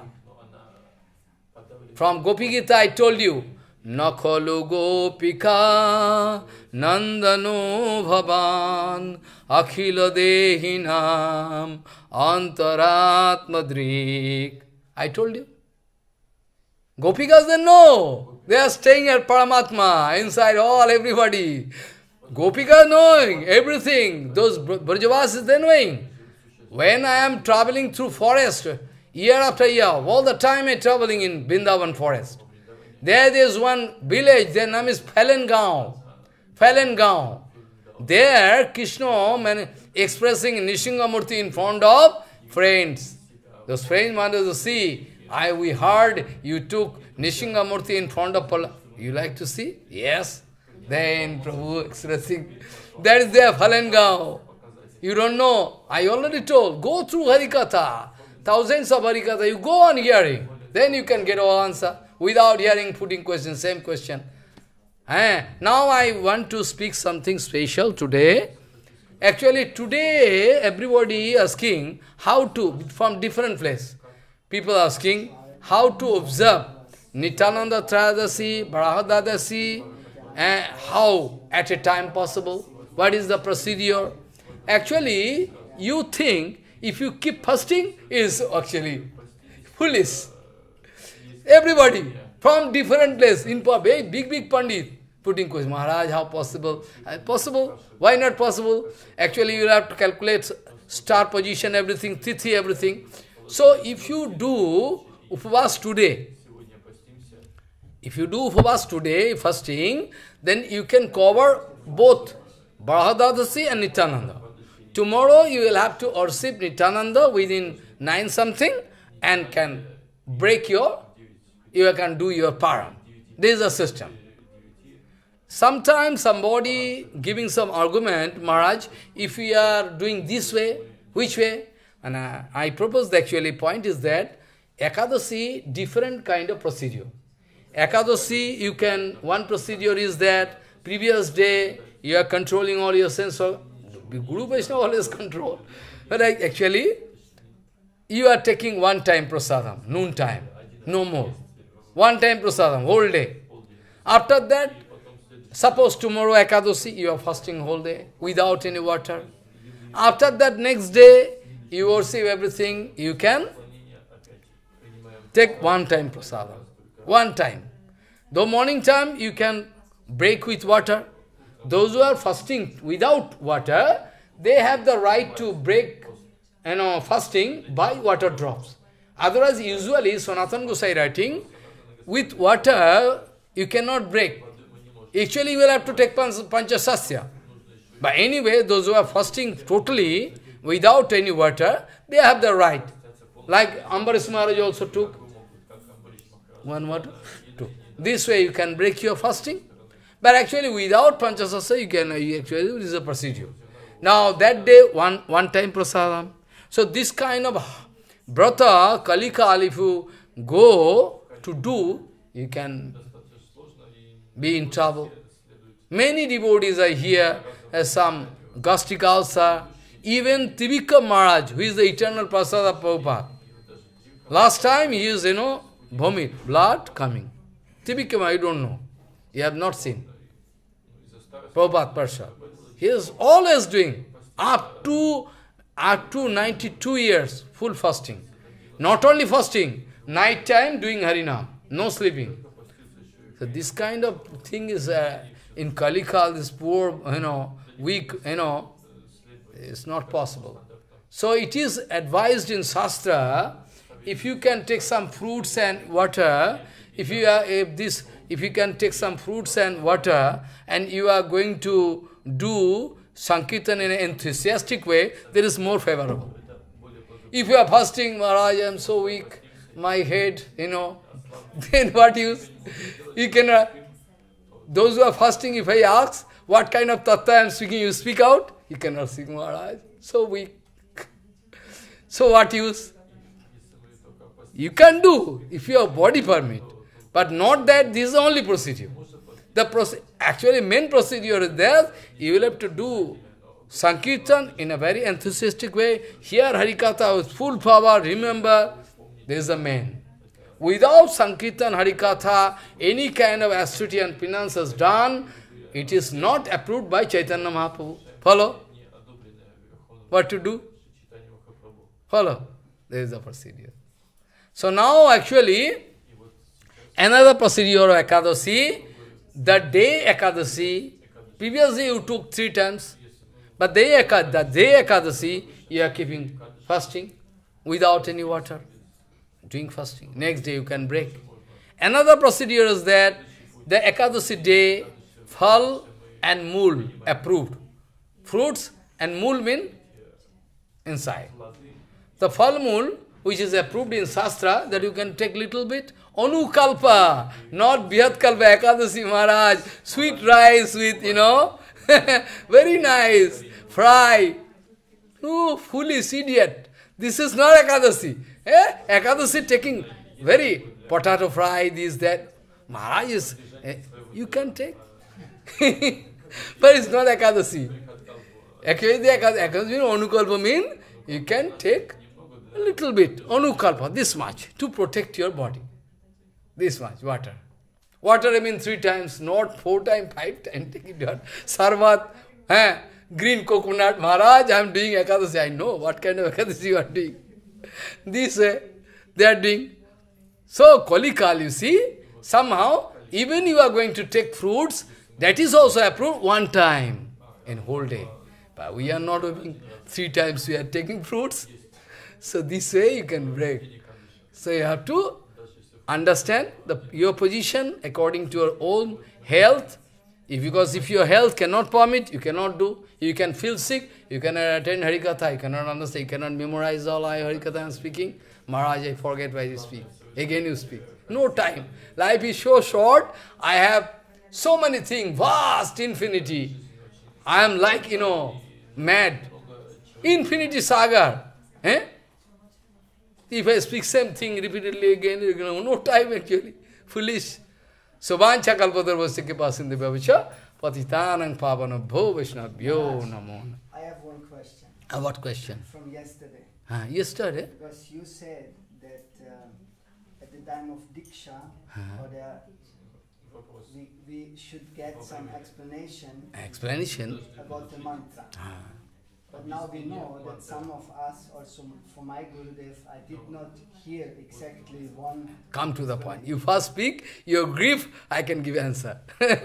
From Gopi Gita I told you, Nakhalo gopika nandano bhavan akhila dehinam antaratmadrik. I told you. Gopikas, they know. They are staying at Paramatma, inside all, everybody. Gopika knowing everything. Those Brajavasis, they knowing. When I am traveling through forest, year after year, all the time I am traveling in Vrindavan forest. There, there is one village, their name is Phalangaon. Phalangaon. There, Krishna man, expressing Nishingamurti in front of friends. Those friends wanted to see. I, we heard you took Nishingamurti in front of Pala. You like to see? Yes. Then Prabhu expressing, that is there, Phalangao. You don't know. I already told. Go through Harikatha. Thousands of Harikatha. You go on hearing. Then you can get our answer. Without hearing, putting question, same question. Eh? Now I want to speak something special today. Actually, today everybody asking how to, from different place. People asking how to observe Nityananda Trayadasi, Barahadadasi, and how at a time possible. What is the procedure? Actually, you think if you keep fasting is actually foolish. Everybody from different place, in big, big, big Pandit, putting question, Maharaj, how possible? Uh, possible? Why not possible? Actually, you have to calculate star position, everything, tithi, everything. So, if you do Upavas today, if you do Upavas today, fasting, then you can cover both Barahadadasi and Nityananda. Tomorrow, you will have to worship Nityananda within nine something and can break your, you can do your param. This is a system. Sometimes somebody giving some argument, Maharaj, if we are doing this way, which way? And uh, I propose the actually point is that Ekadasi, different kind of procedure. Ekadasi, you can, one procedure is that previous day you are controlling all your sense of, Guru Vaishnava always control. But actually, you are taking one time prasadam, noon time, no more. One time prasadam, whole day. After that, suppose tomorrow Ekadasi, you are fasting whole day without any water. After that, next day, you receive everything, you can take one time prasadam. One time. Though morning time, you can break with water. Those who are fasting without water, they have the right to break, you know, fasting by water drops. Otherwise, usually, Sanatana Gosai writing, with water, you cannot break. Actually, you will have to take Panchasasya. But anyway, those who are fasting totally, without any water, they have the right. Like Ambarish Maharaj also took one water, two. This way you can break your fasting. But actually without Panchasasya, you can, you actually, this is a procedure. Now that day, one, one time prasadam. So this kind of brata, kalikal, if you go to do, you can be in trouble. Many devotees are here, as some gastric ulcer. Even Tibika Maharaj, who is the eternal prasad of Prabhupada. Last time he is, you know, vomit, blood coming. Tibika Maharaj, you don't know. You have not seen. Prabhupada Prasad. He is always doing, up to, up to ninety-two years, full fasting. Not only fasting, night time doing Harinam, no sleeping. So this kind of thing is, uh, in Kalikal, this poor, you know, weak, you know, it's not possible. So it is advised in Shastra, if you can take some fruits and water, if you are, if this, if you can take some fruits and water, and you are going to do Sankirtan in an enthusiastic way, there is more favorable. If you are fasting, Maharaj, I am so weak, my head, you know, then what use? You cannot. Those who are fasting, if I ask, what kind of tattva I am speaking, you speak out, you cannot speak, Maharaj, so weak. So what use? You can do, if your body permit. But not that, this is the only procedure. The proce actually main procedure is there, you will have to do Sankirtan in a very enthusiastic way. Here Harikatha with full power, remember, there is a main. Without Sankirtan, Harikatha, any kind of austerity and penance is done, it is not approved by Chaitanya Mahaprabhu. Follow? What to do? Follow? There is a procedure. So now actually, another procedure of Ekadasi, the day Ekadasi, previously you took three times, but day Ekad, the day Ekadasi, you are keeping fasting without any water, doing fasting. Next day you can break. Another procedure is that the Ekadasi day, phal and mool approved. Fruits and mool mean inside. The phal mool, which is approved in Shastra, that you can take little bit. Anukalpa, not Bihatkalpa, Ekadasi Maharaj, sweet rice with, you know, very nice, fry. Oh, foolish idiot. This is not Ekadasi. Eh? Ekadasi taking very potato fry, this, that. Maharaj is, eh, you can take. But it's not Ekadasi. Actually, the Ekadasi, you know, Anukalpa mean, you can take a little bit, Anukalpa, this much, to protect your body. This much, water. Water I mean three times, not four times, five times, take it down. Sarvat, eh, green coconut, Maharaj, I am doing Ekadasi, I know what kind of Ekadasi you are doing. This way, they are doing. So, Kolikal, you see, somehow, even you are going to take fruits, that is also approved one time in whole day. But we are not doing three times, we are taking fruits. So this way you can break. So you have to understand the, your position according to your own health. If, because if your health cannot permit, you cannot do. You can feel sick, you cannot attend Harikatha, you cannot understand, you cannot memorize all I Harikatha I am speaking. Maharaj, I forget why you speak. Again you speak. No time. Life is so short. I have so many things, vast infinity. I am like, you know, mad. Infinity saga. Eh? If I speak same thing repeatedly again, you know, no time actually. Foolish. Subhancha kalpatarvasya ke pasinde bhavicha patitanang pavanabho vaishnavyo namo.
I have one question.
Uh, what question?
From yesterday.
Uh, yesterday?
Because you said that um, at the time of Diksha,
uh,
or the, we, we should get some explanation,
explanation
about the mantra.
Uh,
But now we know that some of us, also for my Gurudev, I did not hear exactly one...
Come to the point. You first speak, your grief, I can give answer.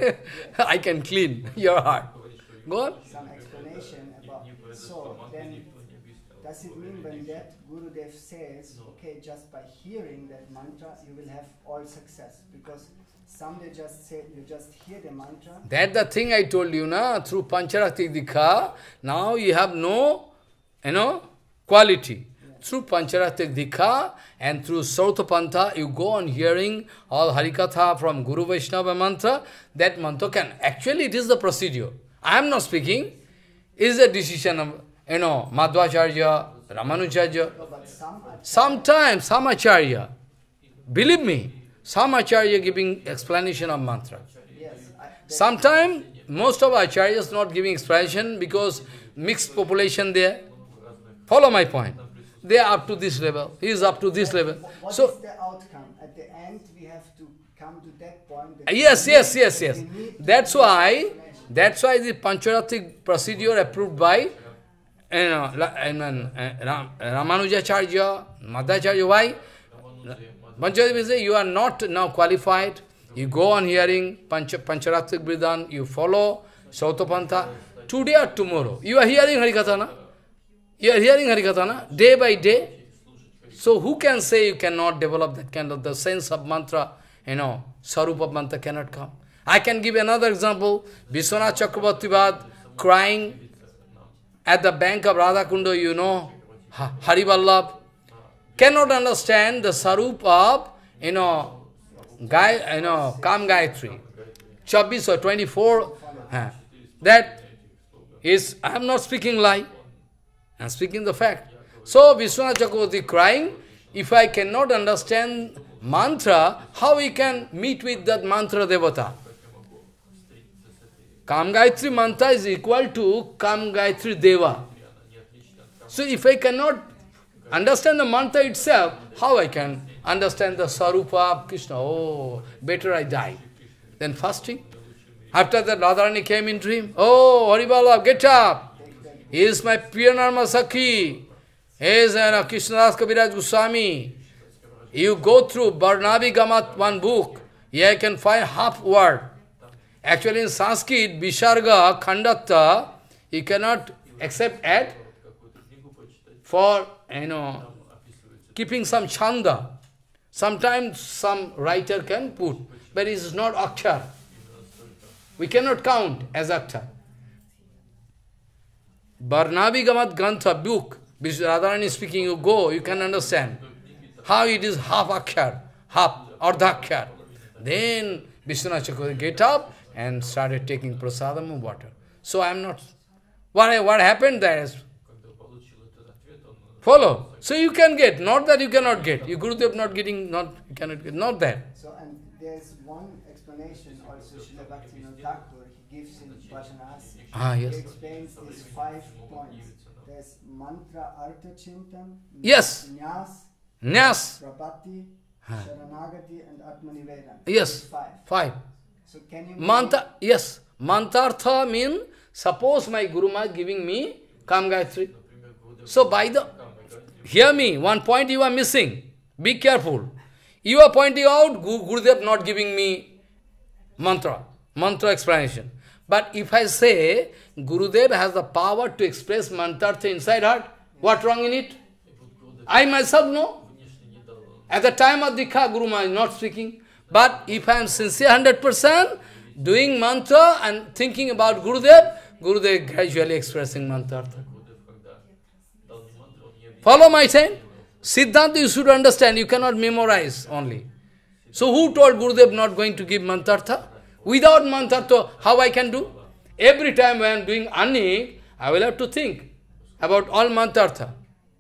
I can clean your heart. Go on.
Some explanation about... So, then, does it mean when that Gurudev says, okay, just by hearing that mantra, you will have all success? Because some they just say, you just hear the mantra.
That's the thing I told you, na, through Pancharakti Dikha, now you have no, you know, quality. Yeah. Through Pancharakti Dikha and through Sautapantha, you go on hearing all Harikatha from Guru Vaishnava mantra, that mantra can, actually it is the procedure. I am not speaking, it is a decision of, you know, Madhvacharya, Ramanujarya.
No, but some
Sometimes, some Acharya, believe me, some Acharya giving explanation of mantra.
Yes, I,
Sometimes, most of Acharyas not giving explanation because mixed population there. Follow my point. They are up to this level. He is up to this level.
What
So,
is the outcome? At the end, we have to come to that point. That
yes,
we
yes,
need-
yes, yes.
we need to
That's
get
why,
explanation.
that's why the Pancharathik procedure approved by you know, La- I mean, uh, Ram, Ramanujacharya, Madhacharya. Why? Pancharathik say you are not now qualified. You go on hearing Panch, Pancharathik Vridan, you follow Sautapantha. Today or tomorrow, you are hearing Harikatha. You are hearing Harikatha day by day. So who can say you cannot develop that kind of the sense of mantra, you know, Sarupa mantra cannot come. I can give another example. Vishwanath Chakravarti crying at the bank of Radhakundo, you know, Hari Vallabh, cannot understand the Sarup of, you know, Gai, you know, Kam Gayatri, twenty-four or twenty-four, uh, that is, I am not speaking lie, I am speaking the fact. So, Vishwanath Chakravarti crying, if I cannot understand mantra, how we can meet with that mantra devata? Kam Gayatri mantra is equal to Kam Gayatri Deva. So, if I cannot understand the mantra itself, how I can understand the Sarupa of Krishna? Oh, better I die. Then fasting. After that, Radharani came in dream. Oh, Hari Vallabh, get up. He is my Priyanarma Sakhi. He is uh, Krishnadas Kaviraj Goswami. You go through Barnavi Gamat, one book. Here I can find half word. Actually in Sanskrit, Visarga, Khandatta, you cannot accept add for, you know, keeping some chanda. Sometimes some writer can put, but it is not akshar. We cannot count as akshar. Barnavi Gamat Grantha book, Radharani speaking, you go, you can understand. how it is half akshar, half ardhakshar. Then Vishwanath Chakravarti get up and started taking prasadam and water. So I am not. What, what happened there is, follow. So you can get, not that you cannot get. You Gurudev not getting, not you cannot get, not that.
So and there's one explanation also Srila Bhaktivinoda Thakur, he gives in Vajanasi.
Ah, yes.
He explains these five points. There's mantra artha chintan,
Yes.
nyas,
Nyas.
prapatti, sharanagati and atmanivedana.
Yes.
These five.
Five.
So can you
Manta, yes. Mantartha means, suppose my Guru Maharaj giving me Kam Gayatri. So by the, hear me, one point you are missing. Be careful. You are pointing out Gu- Gurudev not giving me mantra, mantra explanation. But if I say Gurudev has the power to express mantartha inside heart, what wrong in it? I myself know. At the time of Dikha, Guru Maharaj is not speaking. But if I am sincere one hundred percent, doing mantra and thinking about Gurudev, Gurudev gradually expressing mantartha. Follow my saying? Siddhanta you should understand, you cannot memorize only. So who told Gurudev not going to give mantartha? Without mantartha, how I can do? Every time when I am doing anik, I will have to think about all mantartha.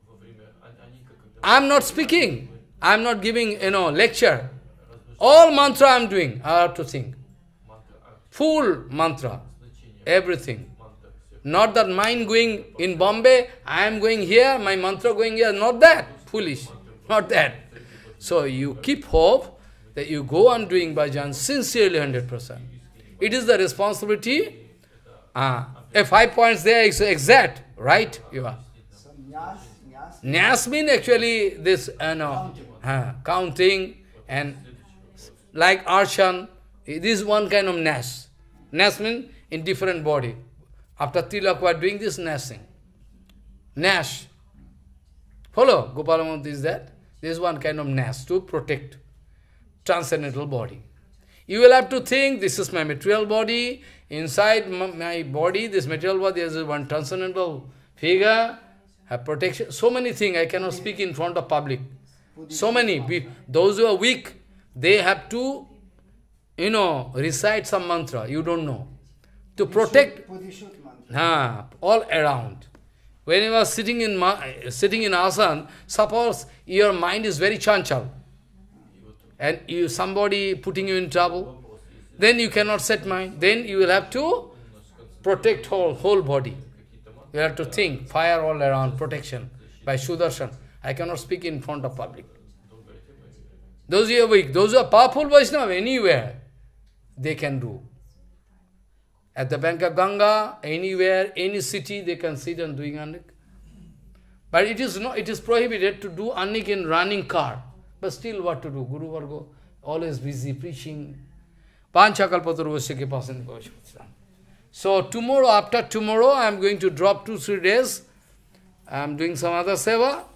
I am not speaking. I am not giving, you know, lecture. All mantra I am doing, I have to think. Full mantra. Everything. Not that mind going in Bombay, I am going here, my mantra going here. Not that. Foolish. Not that. So you keep hope that you go on doing bhajan sincerely one hundred percent. It is the responsibility. Uh, if five points there is exact, right? You are.
So nyas, nyas.
Nyas means actually this, you know, uh, counting and like arshan. This is one kind of nas. Nas means in different body. After tilak, we are doing this nashing. Nash. Follow? Gopalamurti is that. This is one kind of nash to protect transcendental body. You will have to think, this is my material body. Inside my body, this material body, there is one transcendental figure, have protection. So many things I cannot speak in front of public. So many. Those who are weak, they have to, you know, recite some mantra. You don't know. To protect, ah, all around. When you are sitting in sitting in asana, suppose your mind is very chanchal, and you somebody putting you in trouble, then you cannot set mind. Then you will have to protect whole whole body. You have to think, fire all around, protection by Sudarshan. I cannot speak in front of public. Those who are weak, those who are powerful Vaishnava, anywhere, they can do. At the bank of Ganga, anywhere, any city, they can sit and doing anik. But it is not, it is prohibited to do anik in running car. But still what to do? Guru Vargo, always busy preaching. So tomorrow, after tomorrow, I am going to drop two, three days. I am doing some other seva.